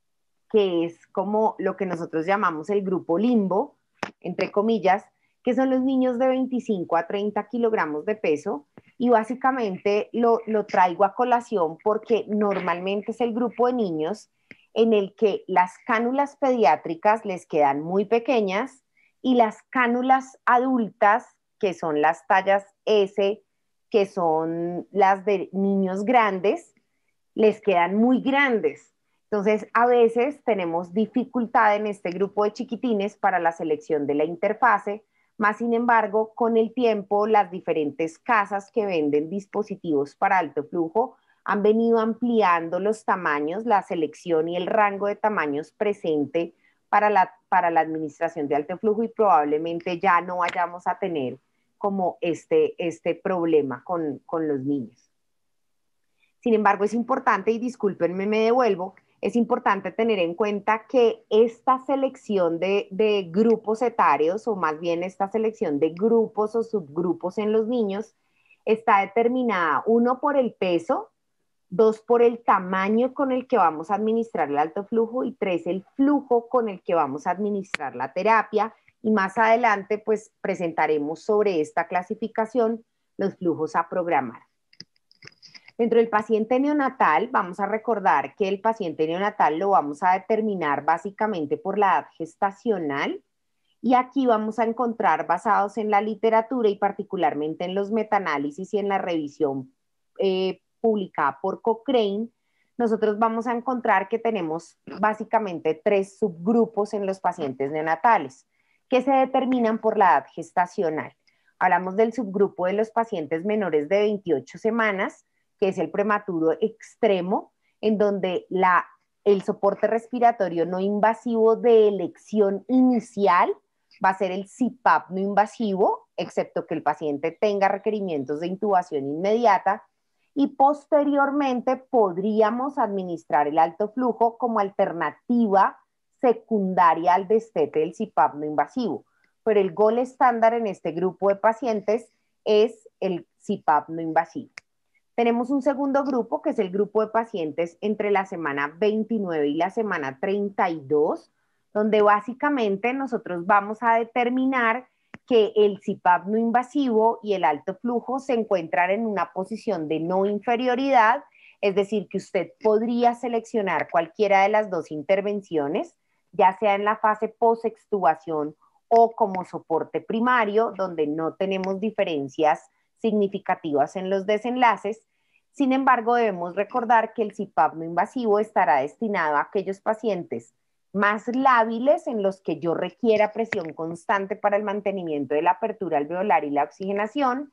que es como lo que nosotros llamamos el grupo limbo, entre comillas, que son los niños de 25 a 30 kilogramos de peso, y básicamente lo traigo a colación porque normalmente es el grupo de niños en el que las cánulas pediátricas les quedan muy pequeñas y las cánulas adultas, que son las tallas S, que son las de niños grandes, les quedan muy grandes. Entonces, a veces tenemos dificultad en este grupo de chiquitines para la selección de la interfase, más sin embargo, con el tiempo, las diferentes casas que venden dispositivos para alto flujo han venido ampliando los tamaños, la selección y el rango de tamaños presente para la administración de alto flujo y probablemente ya no vayamos a tener como este problema con los niños. Sin embargo, es importante, y discúlpenme, me devuelvo, es importante tener en cuenta que esta selección de grupos etarios, o más bien esta selección de grupos o subgrupos en los niños, está determinada, uno, por el peso, dos, por el tamaño con el que vamos a administrar el alto flujo, y tres, el flujo con el que vamos a administrar la terapia. Y más adelante, pues, presentaremos sobre esta clasificación los flujos a programar. Dentro del paciente neonatal, vamos a recordar que el paciente neonatal lo vamos a determinar básicamente por la edad gestacional, y aquí vamos a encontrar, basados en la literatura y particularmente en los metaanálisis y en la revisión publicada por Cochrane, nosotros vamos a encontrar que tenemos básicamente tres subgrupos en los pacientes neonatales que se determinan por la edad gestacional. Hablamos del subgrupo de los pacientes menores de 28 semanas, que es el prematuro extremo, en donde el soporte respiratorio no invasivo de elección inicial va a ser el CPAP no invasivo, excepto que el paciente tenga requerimientos de intubación inmediata, y posteriormente podríamos administrar el alto flujo como alternativa secundaria al destete del CPAP no invasivo. Pero el gol estándar en este grupo de pacientes es el CPAP no invasivo. Tenemos un segundo grupo, que es el grupo de pacientes entre la semana 29 y la semana 32, donde básicamente nosotros vamos a determinar que el CPAP no invasivo y el alto flujo se encuentran en una posición de no inferioridad, es decir, que usted podría seleccionar cualquiera de las dos intervenciones, ya sea en la fase post-extubación o como soporte primario, donde no tenemos diferencias significativas en los desenlaces. Sin embargo, debemos recordar que el CPAP no invasivo estará destinado a aquellos pacientes más lábiles en los que yo requiera presión constante para el mantenimiento de la apertura alveolar y la oxigenación,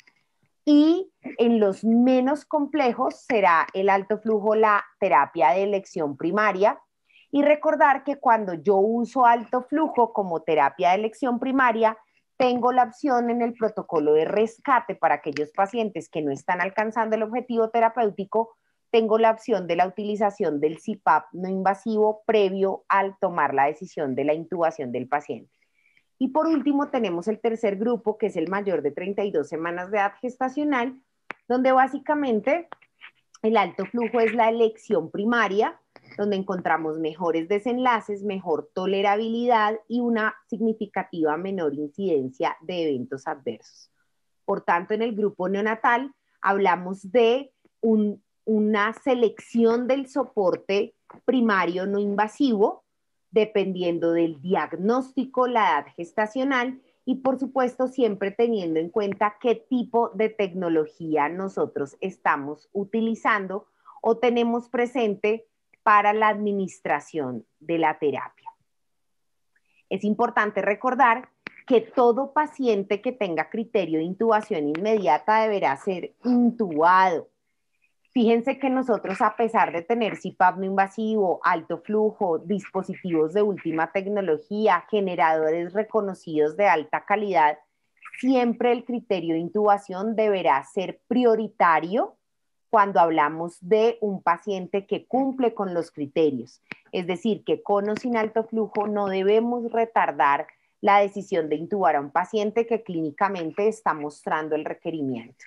y en los menos complejos será el alto flujo la terapia de elección primaria. Y recordar que cuando yo uso alto flujo como terapia de elección primaria, tengo la opción en el protocolo de rescate para aquellos pacientes que no están alcanzando el objetivo terapéutico, tengo la opción de la utilización del CPAP no invasivo previo al tomar la decisión de la intubación del paciente. Y por último tenemos el tercer grupo, que es el mayor de 32 semanas de edad gestacional, donde básicamente el alto flujo es la elección primaria, donde encontramos mejores desenlaces, mejor tolerabilidad y una significativa menor incidencia de eventos adversos. Por tanto, en el grupo neonatal hablamos de una selección del soporte primario no invasivo, dependiendo del diagnóstico, la edad gestacional y, por supuesto, siempre teniendo en cuenta qué tipo de tecnología nosotros estamos utilizando o tenemos presente para la administración de la terapia. Es importante recordar que todo paciente que tenga criterio de intubación inmediata deberá ser intubado. Fíjense que nosotros, a pesar de tener CPAP no invasivo, alto flujo, dispositivos de última tecnología, generadores reconocidos de alta calidad, siempre el criterio de intubación deberá ser prioritario cuando hablamos de un paciente que cumple con los criterios. Es decir, que con o sin alto flujo no debemos retardar la decisión de intubar a un paciente que clínicamente está mostrando el requerimiento.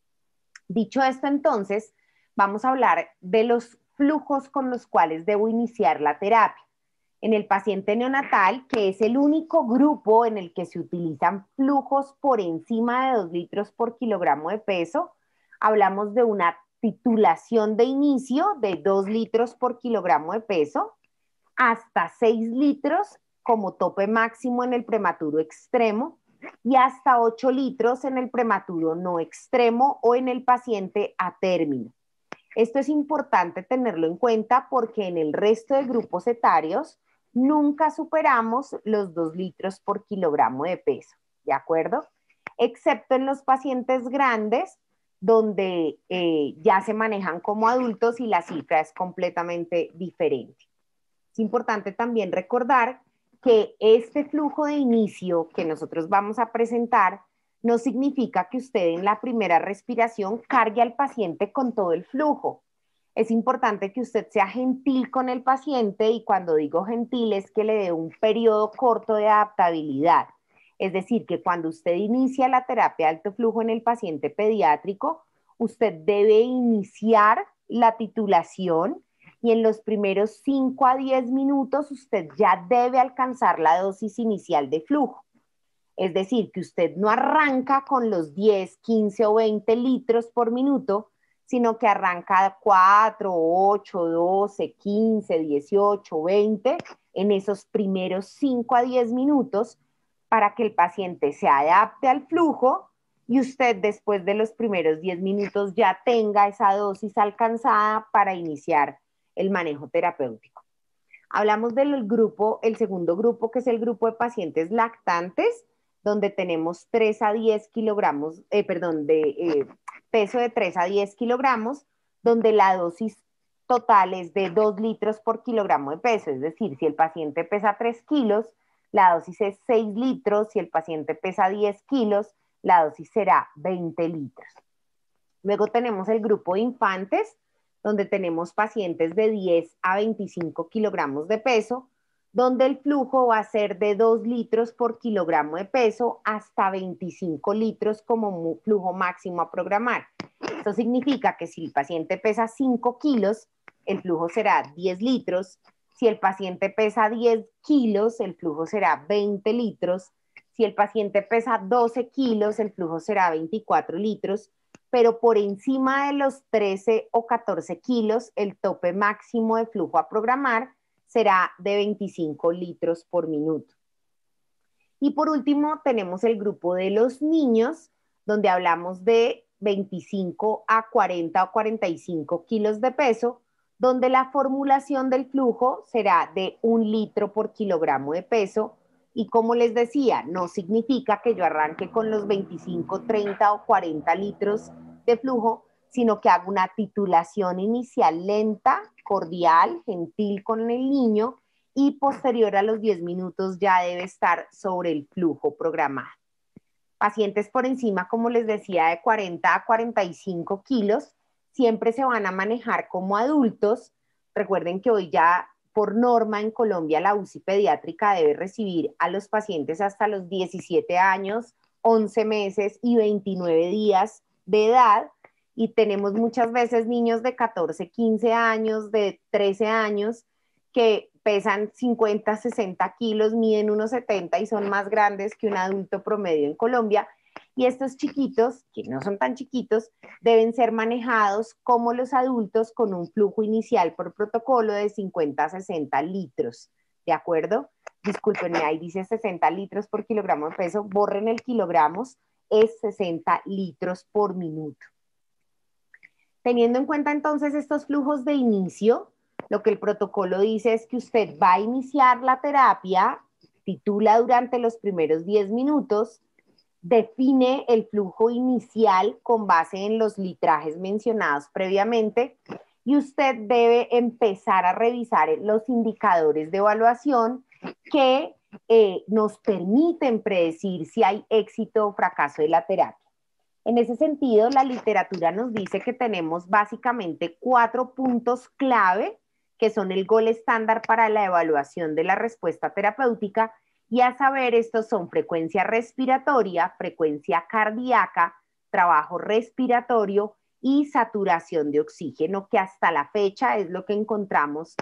Dicho esto, entonces, vamos a hablar de los flujos con los cuales debo iniciar la terapia. En el paciente neonatal, que es el único grupo en el que se utilizan flujos por encima de 2 litros por kilogramo de peso, hablamos de una titulación de inicio de 2 litros por kilogramo de peso hasta 6 litros como tope máximo en el prematuro extremo y hasta 8 litros en el prematuro no extremo o en el paciente a término. Esto es importante tenerlo en cuenta porque en el resto de grupos etarios nunca superamos los 2 litros por kilogramo de peso, ¿de acuerdo? Excepto en los pacientes grandes, donde ya se manejan como adultos y la cifra es completamente diferente. Es importante también recordar que este flujo de inicio que nosotros vamos a presentar no significa que usted en la primera respiración cargue al paciente con todo el flujo. Es importante que usted sea gentil con el paciente y cuando digo gentil es que le dé un periodo corto de adaptabilidad. Es decir, que cuando usted inicia la terapia de alto flujo en el paciente pediátrico, usted debe iniciar la titulación y en los primeros 5 a 10 minutos usted ya debe alcanzar la dosis inicial de flujo. Es decir, que usted no arranca con los 10, 15 o 20 litros por minuto, sino que arranca 4, 8, 12, 15, 18, 20 en esos primeros 5 a 10 minutos para que el paciente se adapte al flujo y usted después de los primeros 10 minutos ya tenga esa dosis alcanzada para iniciar el manejo terapéutico. Hablamos del grupo, el segundo grupo, que es el grupo de pacientes lactantes, donde tenemos 3 a 10 kilogramos, peso de 3 a 10 kilogramos, donde la dosis total es de 2 litros por kilogramo de peso. Es decir, si el paciente pesa 3 kilos, la dosis es 6 litros. Si el paciente pesa 10 kilos, la dosis será 20 litros. Luego tenemos el grupo de infantes, donde tenemos pacientes de 10 a 25 kilogramos de peso, donde el flujo va a ser de 2 litros por kilogramo de peso hasta 25 litros como flujo máximo a programar. Esto significa que si el paciente pesa 5 kilos, el flujo será 10 litros. Si el paciente pesa 10 kilos, el flujo será 20 litros. Si el paciente pesa 12 kilos, el flujo será 24 litros. Pero por encima de los 13 o 14 kilos, el tope máximo de flujo a programar será de 25 litros por minuto. Y por último, tenemos el grupo de los niños, donde hablamos de 25 a 40 o 45 kilos de peso, donde la formulación del flujo será de 1 litro por kilogramo de peso. Y como les decía, no significa que yo arranque con los 25, 30 o 40 litros de flujo, sino que hago una titulación inicial lenta, cordial, gentil con el niño y posterior a los 10 minutos ya debe estar sobre el flujo programado. Pacientes por encima, como les decía, de 40 a 45 kilos, siempre se van a manejar como adultos. Recuerden que hoy ya por norma en Colombia la UCI pediátrica debe recibir a los pacientes hasta los 17 años, 11 meses y 29 días de edad. Y tenemos muchas veces niños de 14, 15 años, de 13 años, que pesan 50, 60 kilos, miden unos 70 y son más grandes que un adulto promedio en Colombia. Y estos chiquitos, que no son tan chiquitos, deben ser manejados como los adultos con un flujo inicial por protocolo de 50 a 60 litros. ¿De acuerdo? Discúlpenme, ahí dice 60 litros por kilogramo de peso. Borren el kilogramos, es 60 litros por minuto. Teniendo en cuenta entonces estos flujos de inicio, Lo que el protocolo dice es que usted va a iniciar la terapia, titula durante los primeros 10 minutos, define el flujo inicial con base en los litrajes mencionados previamente y usted debe empezar a revisar los indicadores de evaluación que nos permiten predecir si hay éxito o fracaso de la terapia. En ese sentido, la literatura nos dice que tenemos básicamente 4 puntos clave que son el gol estándar para la evaluación de la respuesta terapéutica, y a saber, estos son frecuencia respiratoria, frecuencia cardíaca, trabajo respiratorio y saturación de oxígeno, que hasta la fecha es lo que encontramos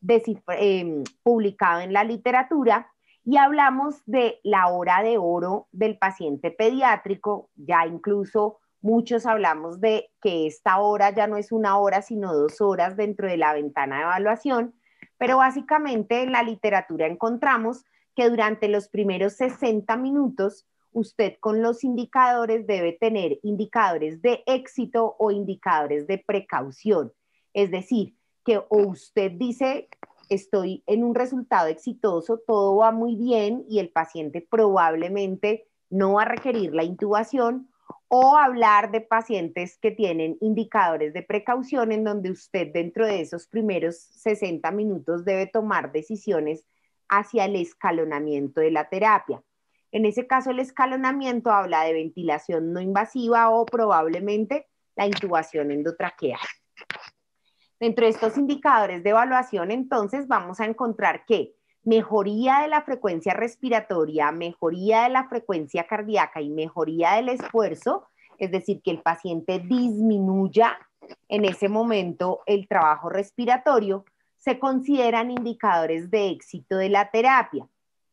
publicado en la literatura. Y hablamos de la hora de oro del paciente pediátrico, ya incluso muchos hablamos de que esta hora ya no es 1 hora, sino 2 horas dentro de la ventana de evaluación, pero básicamente en la literatura encontramos que durante los primeros 60 minutos usted con los indicadores debe tener indicadores de éxito o indicadores de precaución. Es decir, que o usted dice, estoy en un resultado exitoso, todo va muy bien y el paciente probablemente no va a requerir la intubación, o hablar de pacientes que tienen indicadores de precaución en donde usted dentro de esos primeros 60 minutos debe tomar decisiones hacia el escalonamiento de la terapia. En ese caso, el escalonamiento habla de ventilación no invasiva o probablemente la intubación endotraqueal. Dentro de estos indicadores de evaluación, entonces, vamos a encontrar que mejoría de la frecuencia respiratoria, mejoría de la frecuencia cardíaca y mejoría del esfuerzo, es decir, que el paciente disminuya en ese momento el trabajo respiratorio, se consideran indicadores de éxito de la terapia.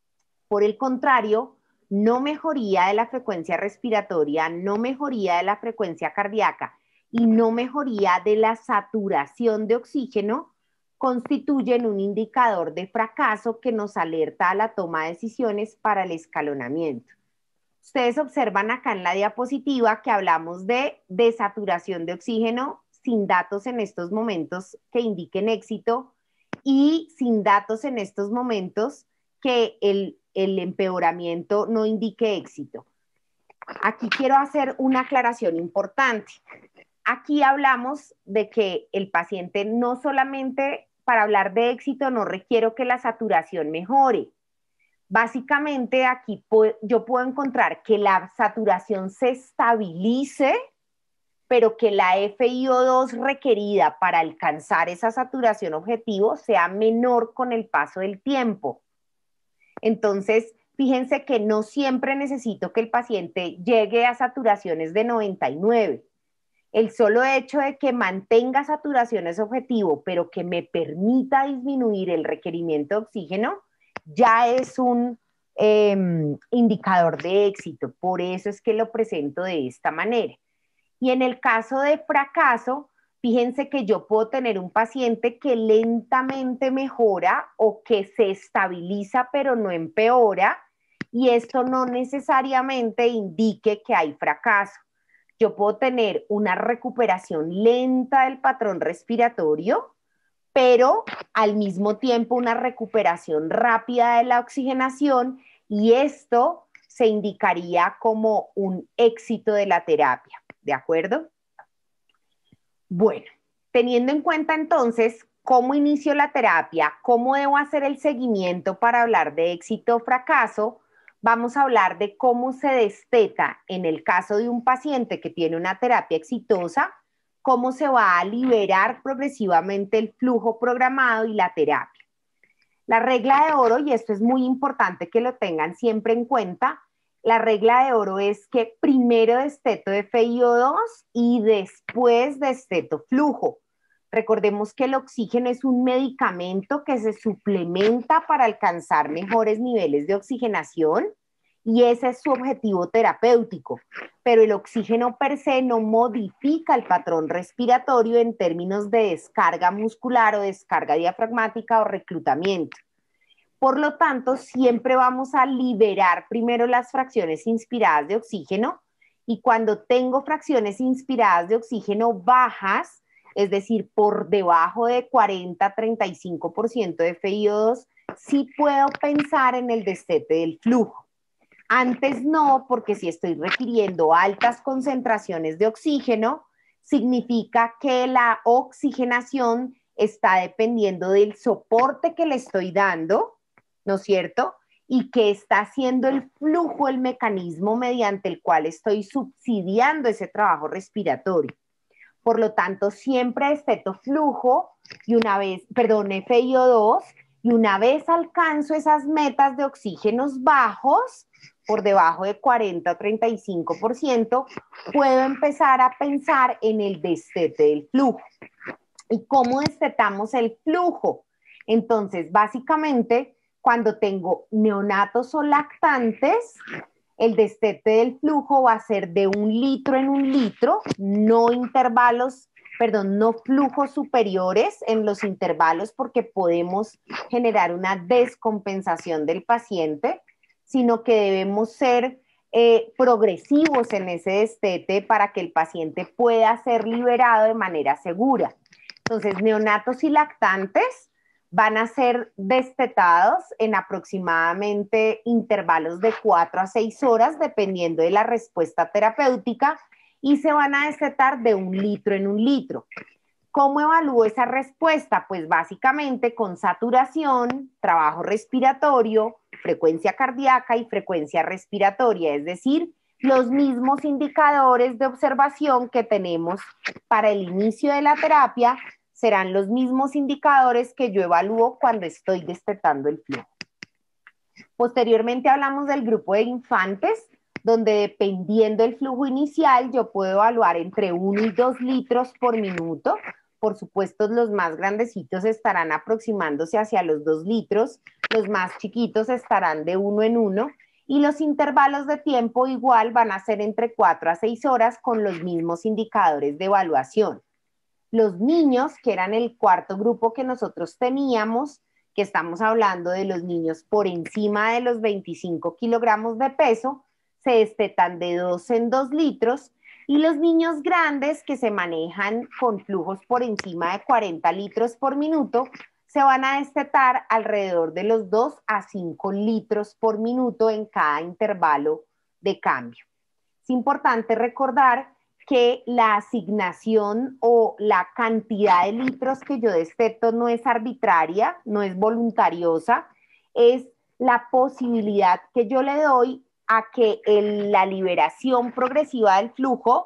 Por el contrario, no mejoría de la frecuencia respiratoria, no mejoría de la frecuencia cardíaca y no mejoría de la saturación de oxígeno constituyen un indicador de fracaso que nos alerta a la toma de decisiones para el escalonamiento. Ustedes observan acá en la diapositiva que hablamos de desaturación de oxígeno sin datos en estos momentos que indiquen éxito y sin datos en estos momentos que el empeoramiento no indique éxito. Aquí quiero hacer una aclaración importante. Aquí hablamos de que el paciente no solamente para hablar de éxito no requiero que la saturación mejore. Básicamente aquí yo puedo encontrar que la saturación se estabilice, pero que la FiO2 requerida para alcanzar esa saturación objetivo sea menor con el paso del tiempo. Entonces, fíjense que no siempre necesito que el paciente llegue a saturaciones de 99. El solo hecho de que mantenga saturaciones objetivo, pero que me permita disminuir el requerimiento de oxígeno, ya es un indicador de éxito. Por eso es que lo presento de esta manera. Y en el caso de fracaso, fíjense que yo puedo tener un paciente que lentamente mejora o que se estabiliza pero no empeora, y esto no necesariamente indique que hay fracaso. Yo puedo tener una recuperación lenta del patrón respiratorio, pero al mismo tiempo una recuperación rápida de la oxigenación, y esto se indicaría como un éxito de la terapia. ¿De acuerdo? Bueno, teniendo en cuenta entonces cómo inicio la terapia, cómo debo hacer el seguimiento para hablar de éxito o fracaso, vamos a hablar de cómo se desteta en el caso de un paciente que tiene una terapia exitosa, cómo se va a liberar progresivamente el flujo programado y la terapia. La regla de oro, y esto es muy importante que lo tengan siempre en cuenta, la regla de oro es que primero desteto de FiO2 y después desteto flujo. Recordemos que el oxígeno es un medicamento que se suplementa para alcanzar mejores niveles de oxigenación y ese es su objetivo terapéutico. Pero el oxígeno per se no modifica el patrón respiratorio en términos de descarga muscular o descarga diafragmática o reclutamiento. Por lo tanto, siempre vamos a liberar primero las fracciones inspiradas de oxígeno y cuando tengo fracciones inspiradas de oxígeno bajas, es decir, por debajo de 40-35% de FiO2, sí puedo pensar en el destete del flujo. Antes no, porque si estoy requiriendo altas concentraciones de oxígeno, significa que la oxigenación está dependiendo del soporte que le estoy dando, ¿no es cierto? Y que está haciendo el flujo, el mecanismo mediante el cual estoy subsidiando ese trabajo respiratorio. Por lo tanto, siempre desteto flujo y una vez, perdón, FiO2, y una vez alcanzo esas metas de oxígenos bajos, por debajo de 40 o 35%, puedo empezar a pensar en el destete del flujo. ¿Y cómo destetamos el flujo? Entonces, básicamente, cuando tengo neonatos o lactantes, el destete del flujo va a ser de 1 litro en 1 litro, no intervalos, perdón, no flujos superiores en los intervalos porque podemos generar una descompensación del paciente, sino que debemos ser progresivos en ese destete para que el paciente pueda ser liberado de manera segura. Entonces, neonatos y lactantes van a ser destetados en aproximadamente intervalos de 4 a 6 horas, dependiendo de la respuesta terapéutica, y se van a destetar de 1 litro en 1 litro. ¿Cómo evalúo esa respuesta? Pues básicamente con saturación, trabajo respiratorio, frecuencia cardíaca y frecuencia respiratoria, es decir, los mismos indicadores de observación que tenemos para el inicio de la terapia serán los mismos indicadores que yo evalúo cuando estoy destetando el flujo. Posteriormente hablamos del grupo de infantes, donde dependiendo del flujo inicial yo puedo evaluar entre 1 y 2 litros por minuto. Por supuesto, los más grandecitos estarán aproximándose hacia los 2 litros, los más chiquitos estarán de 1 en 1 y los intervalos de tiempo igual van a ser entre 4 a 6 horas con los mismos indicadores de evaluación. Los niños, que eran el cuarto grupo que nosotros teníamos, que estamos hablando de los niños por encima de los 25 kilogramos de peso, se destetan de 2 en 2 litros, y los niños grandes que se manejan con flujos por encima de 40 litros por minuto, se van a destetar alrededor de los 2 a 5 litros por minuto en cada intervalo de cambio. Es importante recordar que la asignación o la cantidad de litros que yo desteto no es arbitraria, no es voluntariosa, es la posibilidad que yo le doy a que la liberación progresiva del flujo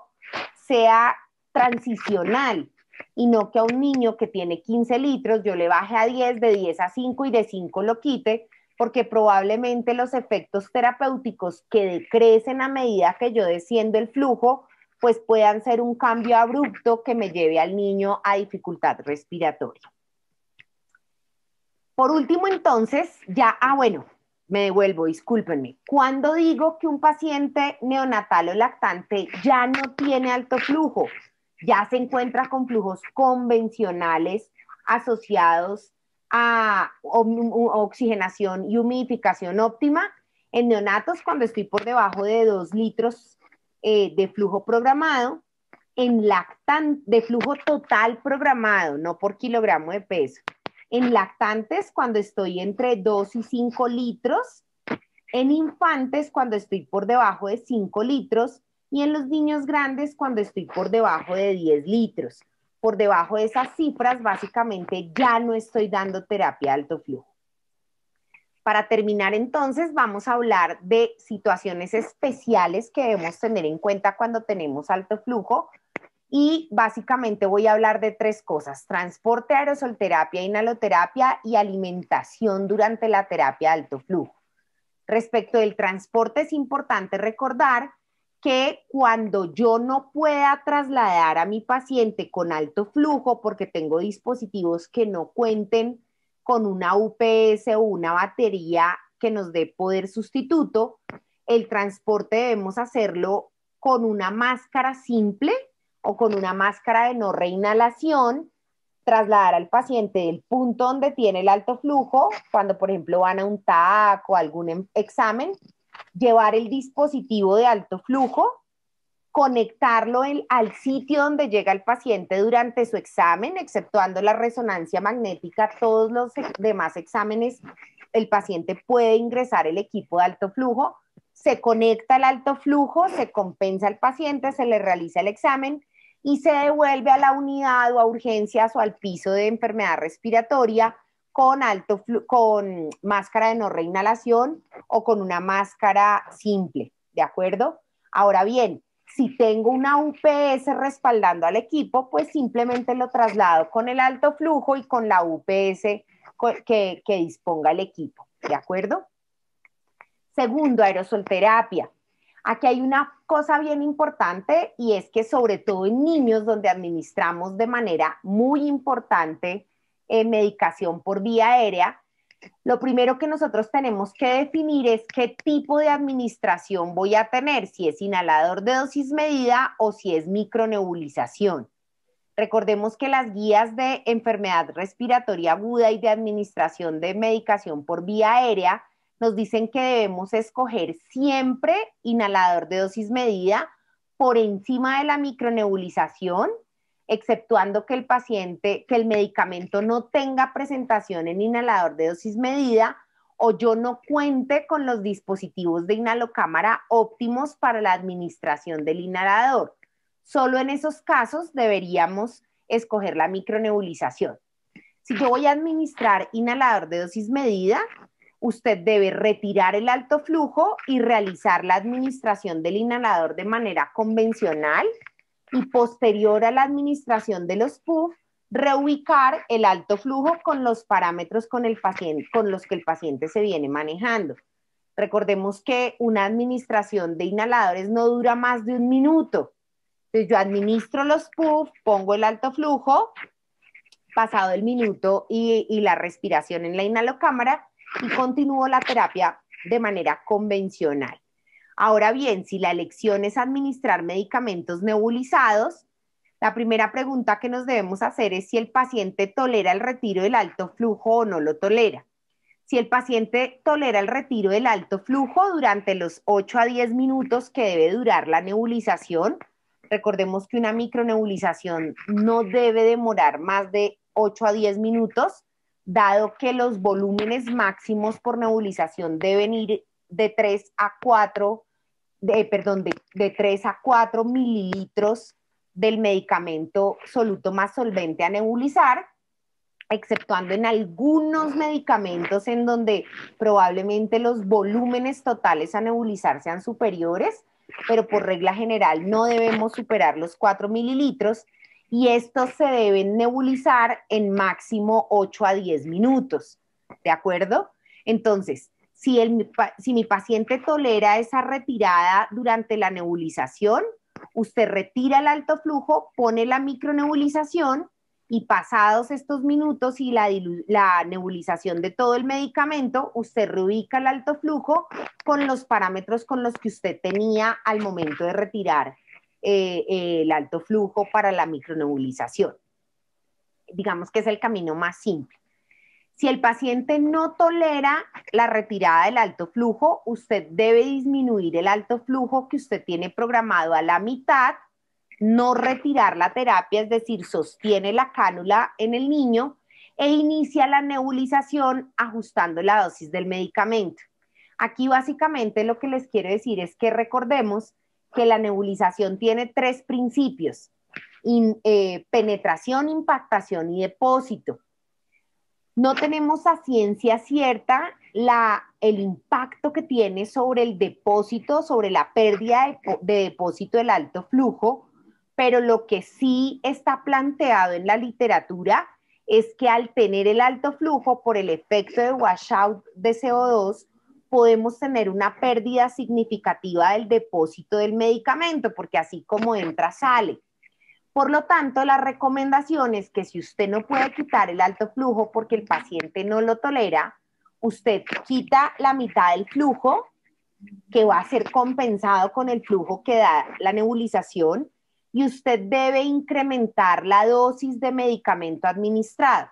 sea transicional y no que a un niño que tiene 15 litros yo le baje a 10, de 10 a 5 y de 5 lo quite, porque probablemente los efectos terapéuticos que decrecen a medida que yo desciendo el flujo pues puedan ser un cambio abrupto que me lleve al niño a dificultad respiratoria. Por último, entonces, bueno, me devuelvo, discúlpenme. Cuando digo que un paciente neonatal o lactante ya no tiene alto flujo, ya se encuentra con flujos convencionales asociados a oxigenación y humidificación óptima, en neonatos cuando estoy por debajo de 2 litros de flujo programado, de flujo total programado, no por kilogramo de peso. En lactantes cuando estoy entre 2 y 5 litros, en infantes cuando estoy por debajo de 5 litros y en los niños grandes cuando estoy por debajo de 10 litros. Por debajo de esas cifras, básicamente ya no estoy dando terapia de alto flujo. Para terminar, entonces, vamos a hablar de situaciones especiales que debemos tener en cuenta cuando tenemos alto flujo. Y básicamente voy a hablar de 3 cosas: transporte, aerosolterapia, inhaloterapia y alimentación durante la terapia de alto flujo. Respecto del transporte, es importante recordar que cuando yo no pueda trasladar a mi paciente con alto flujo porque tengo dispositivos que no cuenten con una UPS o una batería que nos dé poder sustituto, el transporte debemos hacerlo con una máscara simple o con una máscara de no reinhalación, trasladar al paciente del punto donde tiene el alto flujo, cuando por ejemplo van a un TAC o algún examen, llevar el dispositivo de alto flujo, conectarlo al sitio donde llega el paciente durante su examen, exceptuando la resonancia magnética, todos los demás exámenes, el paciente puede ingresar el equipo de alto flujo, se conecta al alto flujo, se compensa al paciente, se le realiza el examen y se devuelve a la unidad o a urgencias o al piso de enfermedad respiratoria con máscara de no reinhalación o con una máscara simple, ¿de acuerdo? Ahora bien, si tengo una UPS respaldando al equipo, pues simplemente lo traslado con el alto flujo y con la UPS que disponga el equipo, ¿de acuerdo? Segundo, aerosolterapia. Aquí hay una cosa bien importante y es que sobre todo en niños donde administramos de manera muy importante medicación por vía aérea, lo primero que nosotros tenemos que definir es qué tipo de administración voy a tener, si es inhalador de dosis medida o si es micronebulización. Recordemos que las guías de enfermedad respiratoria aguda y de administración de medicación por vía aérea nos dicen que debemos escoger siempre inhalador de dosis medida por encima de la micronebulización, exceptuando que el medicamento no tenga presentación en inhalador de dosis medida o yo no cuente con los dispositivos de inhalocámara óptimos para la administración del inhalador. Solo en esos casos deberíamos escoger la micronebulización. Si yo voy a administrar inhalador de dosis medida, usted debe retirar el alto flujo y realizar la administración del inhalador de manera convencional y posterior a la administración de los PUF, reubicar el alto flujo con los parámetros con los que el paciente se viene manejando. Recordemos que una administración de inhaladores no dura más de 1 minuto. Entonces yo administro los PUF, pongo el alto flujo, pasado el minuto y la respiración en la inhalocámara y continúo la terapia de manera convencional. Ahora bien, si la elección es administrar medicamentos nebulizados, la primera pregunta que nos debemos hacer es si el paciente tolera el retiro del alto flujo o no lo tolera. Si el paciente tolera el retiro del alto flujo durante los 8 a 10 minutos que debe durar la nebulización, recordemos que una micronebulización no debe demorar más de 8 a 10 minutos, dado que los volúmenes máximos por nebulización deben ir de 3 a 4 mililitros del medicamento soluto más solvente a nebulizar, exceptuando en algunos medicamentos en donde probablemente los volúmenes totales a nebulizar sean superiores, pero por regla general no debemos superar los 4 mililitros y estos se deben nebulizar en máximo 8 a 10 minutos, ¿de acuerdo? Entonces, si mi paciente tolera esa retirada durante la nebulización, usted retira el alto flujo, pone la micronebulización y pasados estos minutos y la nebulización de todo el medicamento, usted reubica el alto flujo con los parámetros con los que usted tenía al momento de retirar el alto flujo para la micronebulización. Digamos que es el camino más simple. Si el paciente no tolera la retirada del alto flujo, usted debe disminuir el alto flujo que usted tiene programado a la mitad, no retirar la terapia, es decir, sostiene la cánula en el niño e inicia la nebulización ajustando la dosis del medicamento. Aquí básicamente lo que les quiero decir es que recordemos que la nebulización tiene 3 principios: penetración, impactación y depósito. No tenemos a ciencia cierta el impacto que tiene sobre el depósito, sobre la pérdida de depósito del alto flujo, pero lo que sí está planteado en la literatura es que al tener el alto flujo por el efecto de washout de CO2, podemos tener una pérdida significativa del depósito del medicamento, porque así como entra, sale. Por lo tanto, la recomendación es que si usted no puede quitar el alto flujo porque el paciente no lo tolera, usted quita la mitad del flujo, que va a ser compensado con el flujo que da la nebulización, y usted debe incrementar la dosis de medicamento administrado.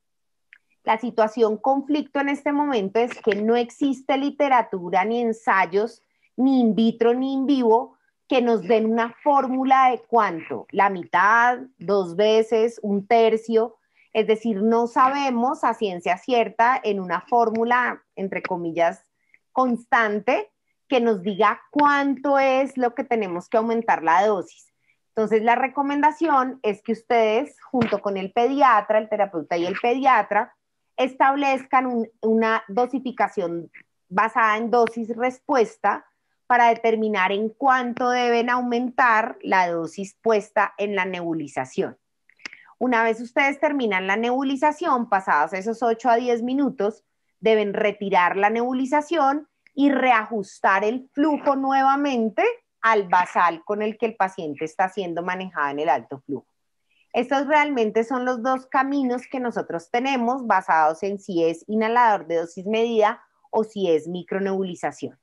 La situación conflicto en este momento es que no existe literatura ni ensayos, ni in vitro ni in vivo, que nos den una fórmula de cuánto, la mitad, 2 veces, 1/3, es decir, no sabemos a ciencia cierta en una fórmula, entre comillas, constante, que nos diga cuánto es lo que tenemos que aumentar la dosis. Entonces, la recomendación es que ustedes, junto con el pediatra, el terapeuta y el pediatra, establezcan una dosificación basada en dosis-respuesta para determinar en cuánto deben aumentar la dosis puesta en la nebulización. Una vez ustedes terminan la nebulización, pasados esos 8 a 10 minutos, deben retirar la nebulización y reajustar el flujo nuevamente al basal con el que el paciente está siendo manejado en el alto flujo. Estos realmente son los dos caminos que nosotros tenemos basados en si es inhalador de dosis medida o si es micronebulización.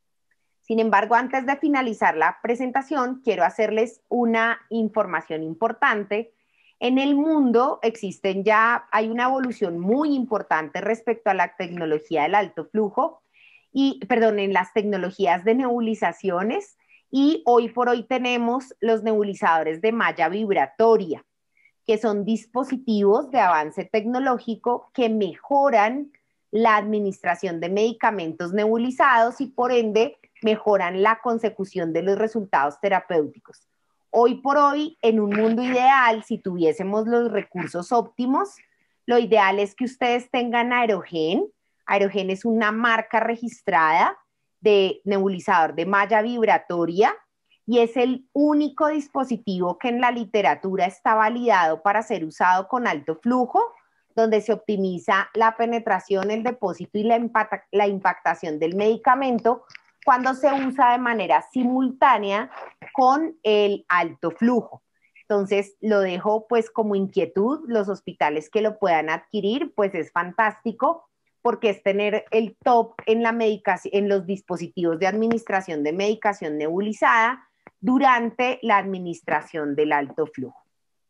Sin embargo, antes de finalizar la presentación, quiero hacerles una información importante. En el mundo hay una evolución muy importante respecto a la tecnología del alto flujo, en las tecnologías de nebulizaciones, y hoy por hoy tenemos los nebulizadores de malla vibratoria, que son dispositivos de avance tecnológico que mejoran la administración de medicamentos nebulizados y por ende mejoran la consecución de los resultados terapéuticos. Hoy por hoy, en un mundo ideal, si tuviésemos los recursos óptimos, lo ideal es que ustedes tengan Aerogen. Aerogen es una marca registrada de nebulizador de malla vibratoria y es el único dispositivo que en la literatura está validado para ser usado con alto flujo, donde se optimiza la penetración, el depósito y la impactación del medicamento cuando se usa de manera simultánea con el alto flujo. Entonces, lo dejo pues como inquietud, los hospitales que lo puedan adquirir, pues es fantástico, porque es tener el top en la medicación, en los dispositivos de administración de medicación nebulizada durante la administración del alto flujo.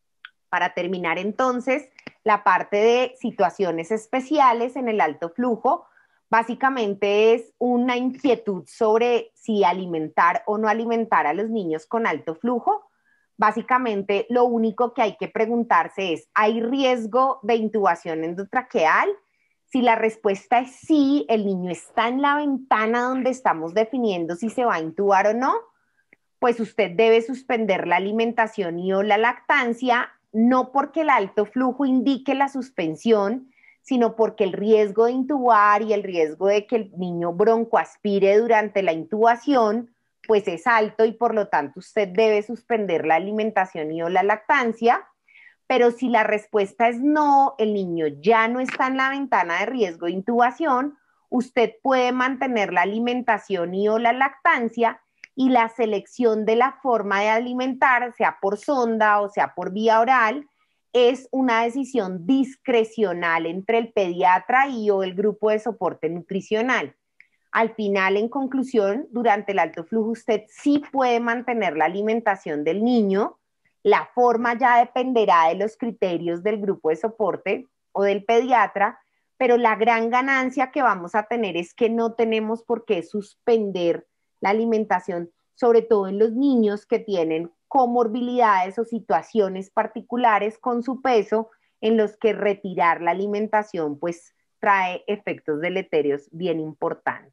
Para terminar entonces, la parte de situaciones especiales en el alto flujo, básicamente es una inquietud sobre si alimentar o no alimentar a los niños con alto flujo. Básicamente, lo único que hay que preguntarse es, ¿hay riesgo de intubación endotraqueal? Si la respuesta es sí, el niño está en la ventana donde estamos definiendo si se va a intubar o no, pues usted debe suspender la alimentación y o la lactancia, no porque el alto flujo indique la suspensión, sino porque el riesgo de intubar y el riesgo de que el niño broncoaspire durante la intubación, pues es alto y por lo tanto usted debe suspender la alimentación y o la lactancia. Pero si la respuesta es no, el niño ya no está en la ventana de riesgo de intubación, usted puede mantener la alimentación y o la lactancia y la selección de la forma de alimentar, sea por sonda o sea por vía oral, es una decisión discrecional entre el pediatra y o el grupo de soporte nutricional. Al final, en conclusión, durante el alto flujo usted sí puede mantener la alimentación del niño. La forma ya dependerá de los criterios del grupo de soporte o del pediatra, pero la gran ganancia que vamos a tener es que no tenemos por qué suspender la alimentación, sobre todo en los niños que tienen comorbilidades o situaciones particulares con su peso, en los que retirar la alimentación pues trae efectos deleterios bien importantes.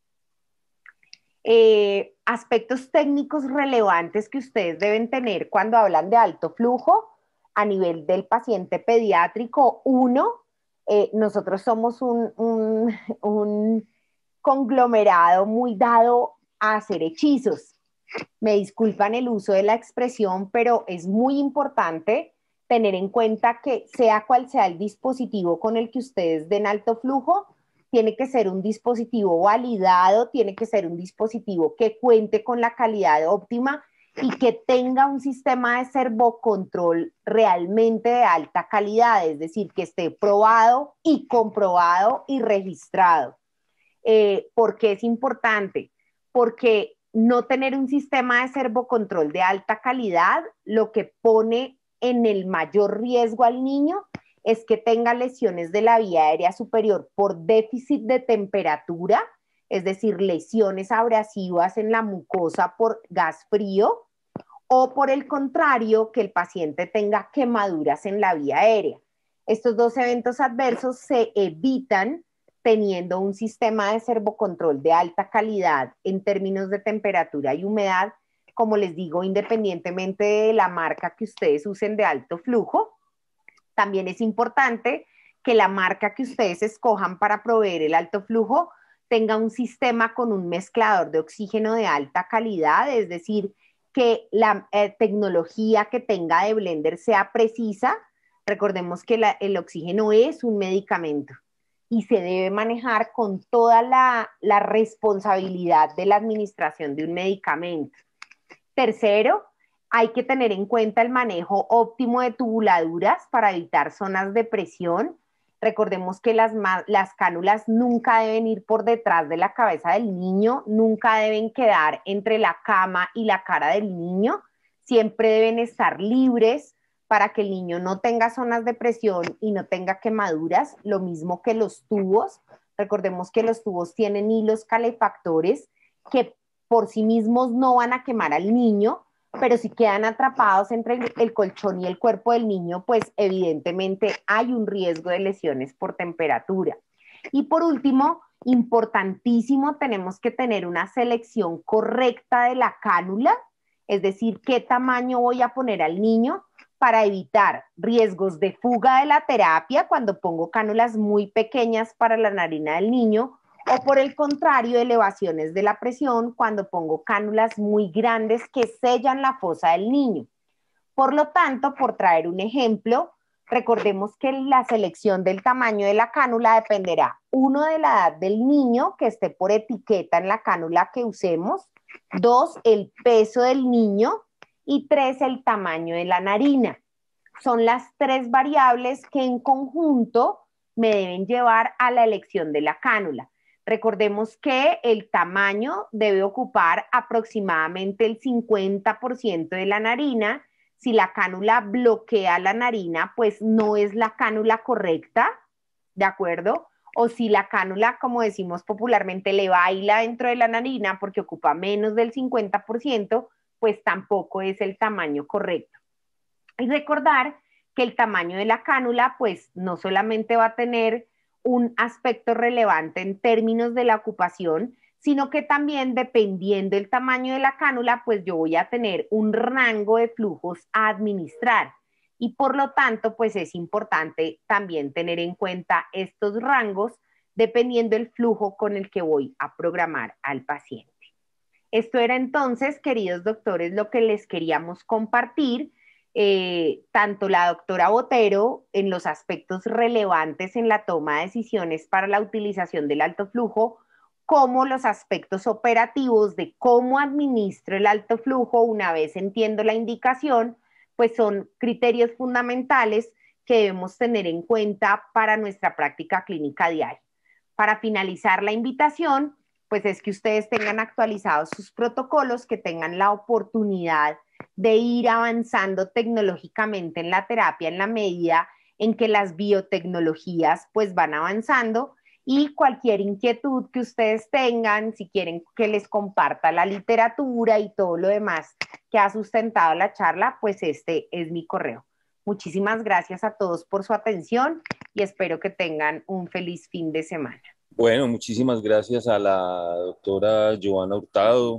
Aspectos técnicos relevantes que ustedes deben tener cuando hablan de alto flujo a nivel del paciente pediátrico. Uno, nosotros somos un conglomerado muy dado a hacer hechizos. Me disculpan el uso de la expresión, pero es muy importante tener en cuenta que sea cual sea el dispositivo con el que ustedes den alto flujo, tiene que ser un dispositivo validado, tiene que ser un dispositivo que cuente con la calidad óptima y que tenga un sistema de servocontrol realmente de alta calidad, es decir, que esté probado y comprobado y registrado. ¿Por qué es importante? Porque no tener un sistema de servocontrol de alta calidad lo que pone en el mayor riesgo al niño es que tenga lesiones de la vía aérea superior por déficit de temperatura, es decir, lesiones abrasivas en la mucosa por gas frío, o por el contrario, que el paciente tenga quemaduras en la vía aérea. Estos dos eventos adversos se evitan teniendo un sistema de servocontrol de alta calidad en términos de temperatura y humedad, como les digo, independientemente de la marca que ustedes usen de alto flujo. También es importante que la marca que ustedes escojan para proveer el alto flujo tenga un sistema con un mezclador de oxígeno de alta calidad, es decir, que la tecnología que tenga de blender sea precisa. Recordemos que el oxígeno es un medicamento y se debe manejar con toda la responsabilidad de la administración de un medicamento. Tercero, hay que tener en cuenta el manejo óptimo de tubuladuras para evitar zonas de presión. Recordemos que las cánulas nunca deben ir por detrás de la cabeza del niño, nunca deben quedar entre la cama y la cara del niño, siempre deben estar libres para que el niño no tenga zonas de presión y no tenga quemaduras, lo mismo que los tubos. Recordemos que los tubos tienen hilos calefactores que por sí mismos no van a quemar al niño, pero si quedan atrapados entre el colchón y el cuerpo del niño, pues evidentemente hay un riesgo de lesiones por temperatura. Y por último, importantísimo, tenemos que tener una selección correcta de la cánula, es decir, qué tamaño voy a poner al niño para evitar riesgos de fuga de la terapia cuando pongo cánulas muy pequeñas para la narina del niño, o por el contrario, elevaciones de la presión cuando pongo cánulas muy grandes que sellan la fosa del niño. Por lo tanto, por traer un ejemplo, recordemos que la selección del tamaño de la cánula dependerá, uno, de la edad del niño que esté por etiqueta en la cánula que usemos, dos, el peso del niño y tres, el tamaño de la narina. Son las tres variables que en conjunto me deben llevar a la elección de la cánula. Recordemos que el tamaño debe ocupar aproximadamente el 50% de la narina. Si la cánula bloquea la narina, pues no es la cánula correcta, ¿de acuerdo? O si la cánula, como decimos popularmente, le baila dentro de la narina porque ocupa menos del 50%, pues tampoco es el tamaño correcto. Y recordar que el tamaño de la cánula, pues no solamente va a tener un aspecto relevante en términos de la ocupación, sino que también dependiendo del tamaño de la cánula, pues yo voy a tener un rango de flujos a administrar. Y por lo tanto, pues es importante también tener en cuenta estos rangos dependiendo del flujo con el que voy a programar al paciente. Esto era entonces, queridos doctores, lo que les queríamos compartir. Tanto la doctora Botero en los aspectos relevantes en la toma de decisiones para la utilización del alto flujo, como los aspectos operativos de cómo administro el alto flujo una vez entiendo la indicación, pues son criterios fundamentales que debemos tener en cuenta para nuestra práctica clínica diaria. Para finalizar la invitación, pues es que ustedes tengan actualizados sus protocolos, que tengan la oportunidad de ir avanzando tecnológicamente en la terapia en la medida en que las biotecnologías pues van avanzando, y cualquier inquietud que ustedes tengan, si quieren que les comparta la literatura y todo lo demás que ha sustentado la charla, pues este es mi correo. Muchísimas gracias a todos por su atención y espero que tengan un feliz fin de semana. Bueno, muchísimas gracias a la doctora Joana Hurtado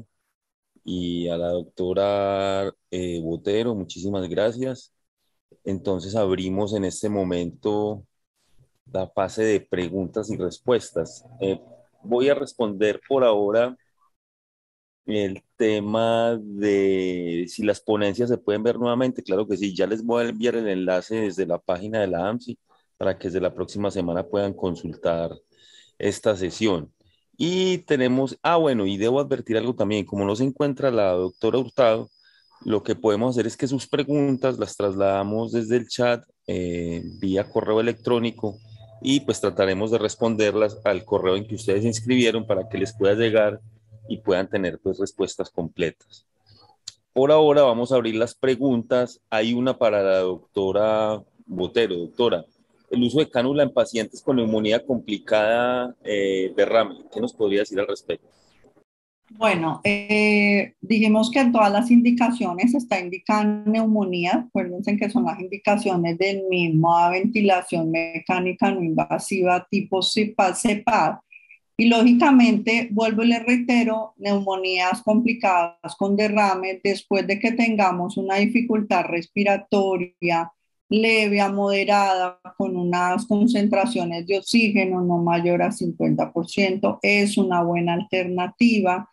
y a la doctora Botero, muchísimas gracias. Entonces abrimos en este momento la fase de preguntas y respuestas. Voy a responder por ahora el tema de si las ponencias se pueden ver nuevamente. Claro que sí, ya les voy a enviar el enlace desde la página de la AMSI para que desde la próxima semana puedan consultar esta sesión. Y tenemos, bueno, y debo advertir algo también, como no se encuentra la doctora Hurtado, lo que podemos hacer es que sus preguntas las trasladamos desde el chat vía correo electrónico, y pues trataremos de responderlas al correo en que ustedes se inscribieron para que les pueda llegar y puedan tener pues respuestas completas. Por ahora vamos a abrir las preguntas. Hay una para la doctora Botero. Doctora, el uso de cánula en pacientes con neumonía complicada, derrame. ¿Qué nos podría decir al respecto? Bueno, dijimos que en todas las indicaciones está indicando neumonía. Acuérdense que son las indicaciones del mismo a ventilación mecánica no invasiva tipo CEPAD. Y lógicamente, vuelvo y le reitero, neumonías complicadas con derrame después de que tengamos una dificultad respiratoria leve a moderada con unas concentraciones de oxígeno no mayor a 50%, es una buena alternativa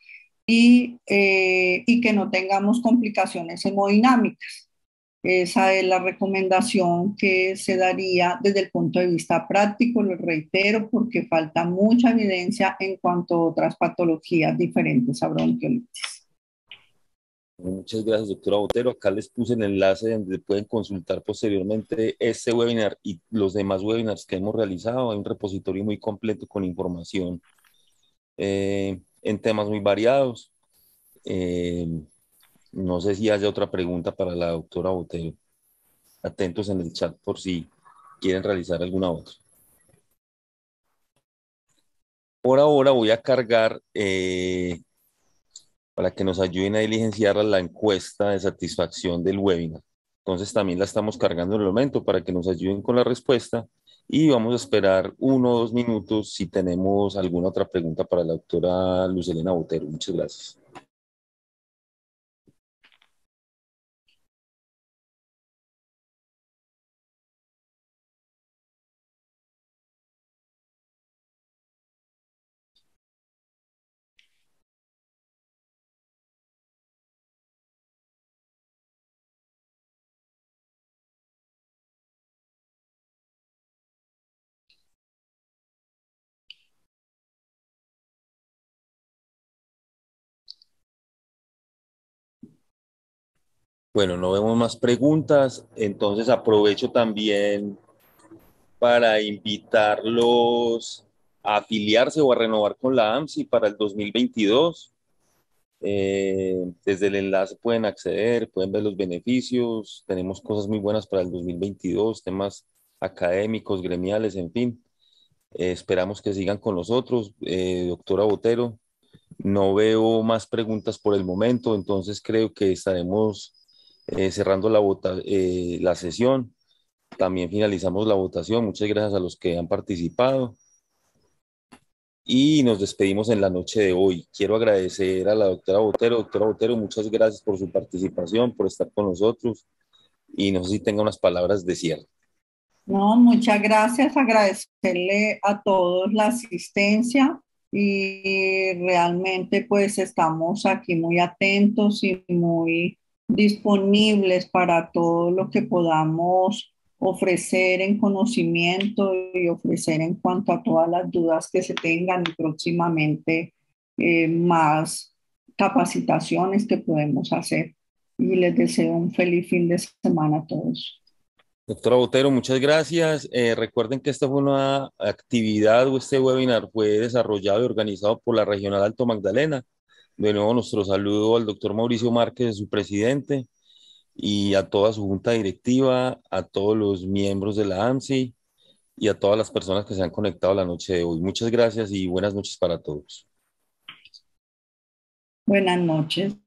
y que no tengamos complicaciones hemodinámicas. Esa es la recomendación que se daría desde el punto de vista práctico, lo reitero, porque falta mucha evidencia en cuanto a otras patologías diferentes a bronquiolitis. Muchas gracias, doctora Botero. Acá les puse el enlace donde pueden consultar posteriormente este webinar y los demás webinars que hemos realizado. Hay un repositorio muy completo con información en temas muy variados. Eh, no sé si haya otra pregunta para la doctora Botero. Atentos en el chat por si quieren realizar alguna otra. Por ahora voy a cargar para que nos ayuden a diligenciar la encuesta de satisfacción del webinar. Entonces también la estamos cargando en el momento para que nos ayuden con la respuesta y vamos a esperar 1 o 2 minutos si tenemos alguna otra pregunta para la doctora Lucelena Botero. Muchas gracias. Bueno, no vemos más preguntas, entonces aprovecho también para invitarlos a afiliarse o a renovar con la AMSI para el 2022. Desde el enlace pueden acceder, pueden ver los beneficios. Tenemos cosas muy buenas para el 2022, temas académicos, gremiales, en fin. Esperamos que sigan con nosotros. Doctora Botero, no veo más preguntas por el momento, entonces creo que estaremos cerrando la sesión. También finalizamos la votación. Muchas gracias a los que han participado. Y nos despedimos en la noche de hoy. Quiero agradecer a la doctora Botero. Doctora Botero, muchas gracias por su participación, por estar con nosotros. Y no sé si tenga unas palabras de cierre. No, muchas gracias. Agradecerle a todos la asistencia y realmente pues estamos aquí muy atentos y muy disponibles para todo lo que podamos ofrecer en conocimiento y ofrecer en cuanto a todas las dudas que se tengan y próximamente más capacitaciones que podemos hacer. Y les deseo un feliz fin de semana a todos. Doctora Botero, muchas gracias. Recuerden que esta fue una actividad o este webinar fue desarrollado y organizado por la Regional Alto Magdalena. De nuevo, nuestro saludo al doctor Mauricio Márquez, su presidente, y a toda su junta directiva, a todos los miembros de la AMSI y a todas las personas que se han conectado la noche de hoy. Muchas gracias y buenas noches para todos. Buenas noches.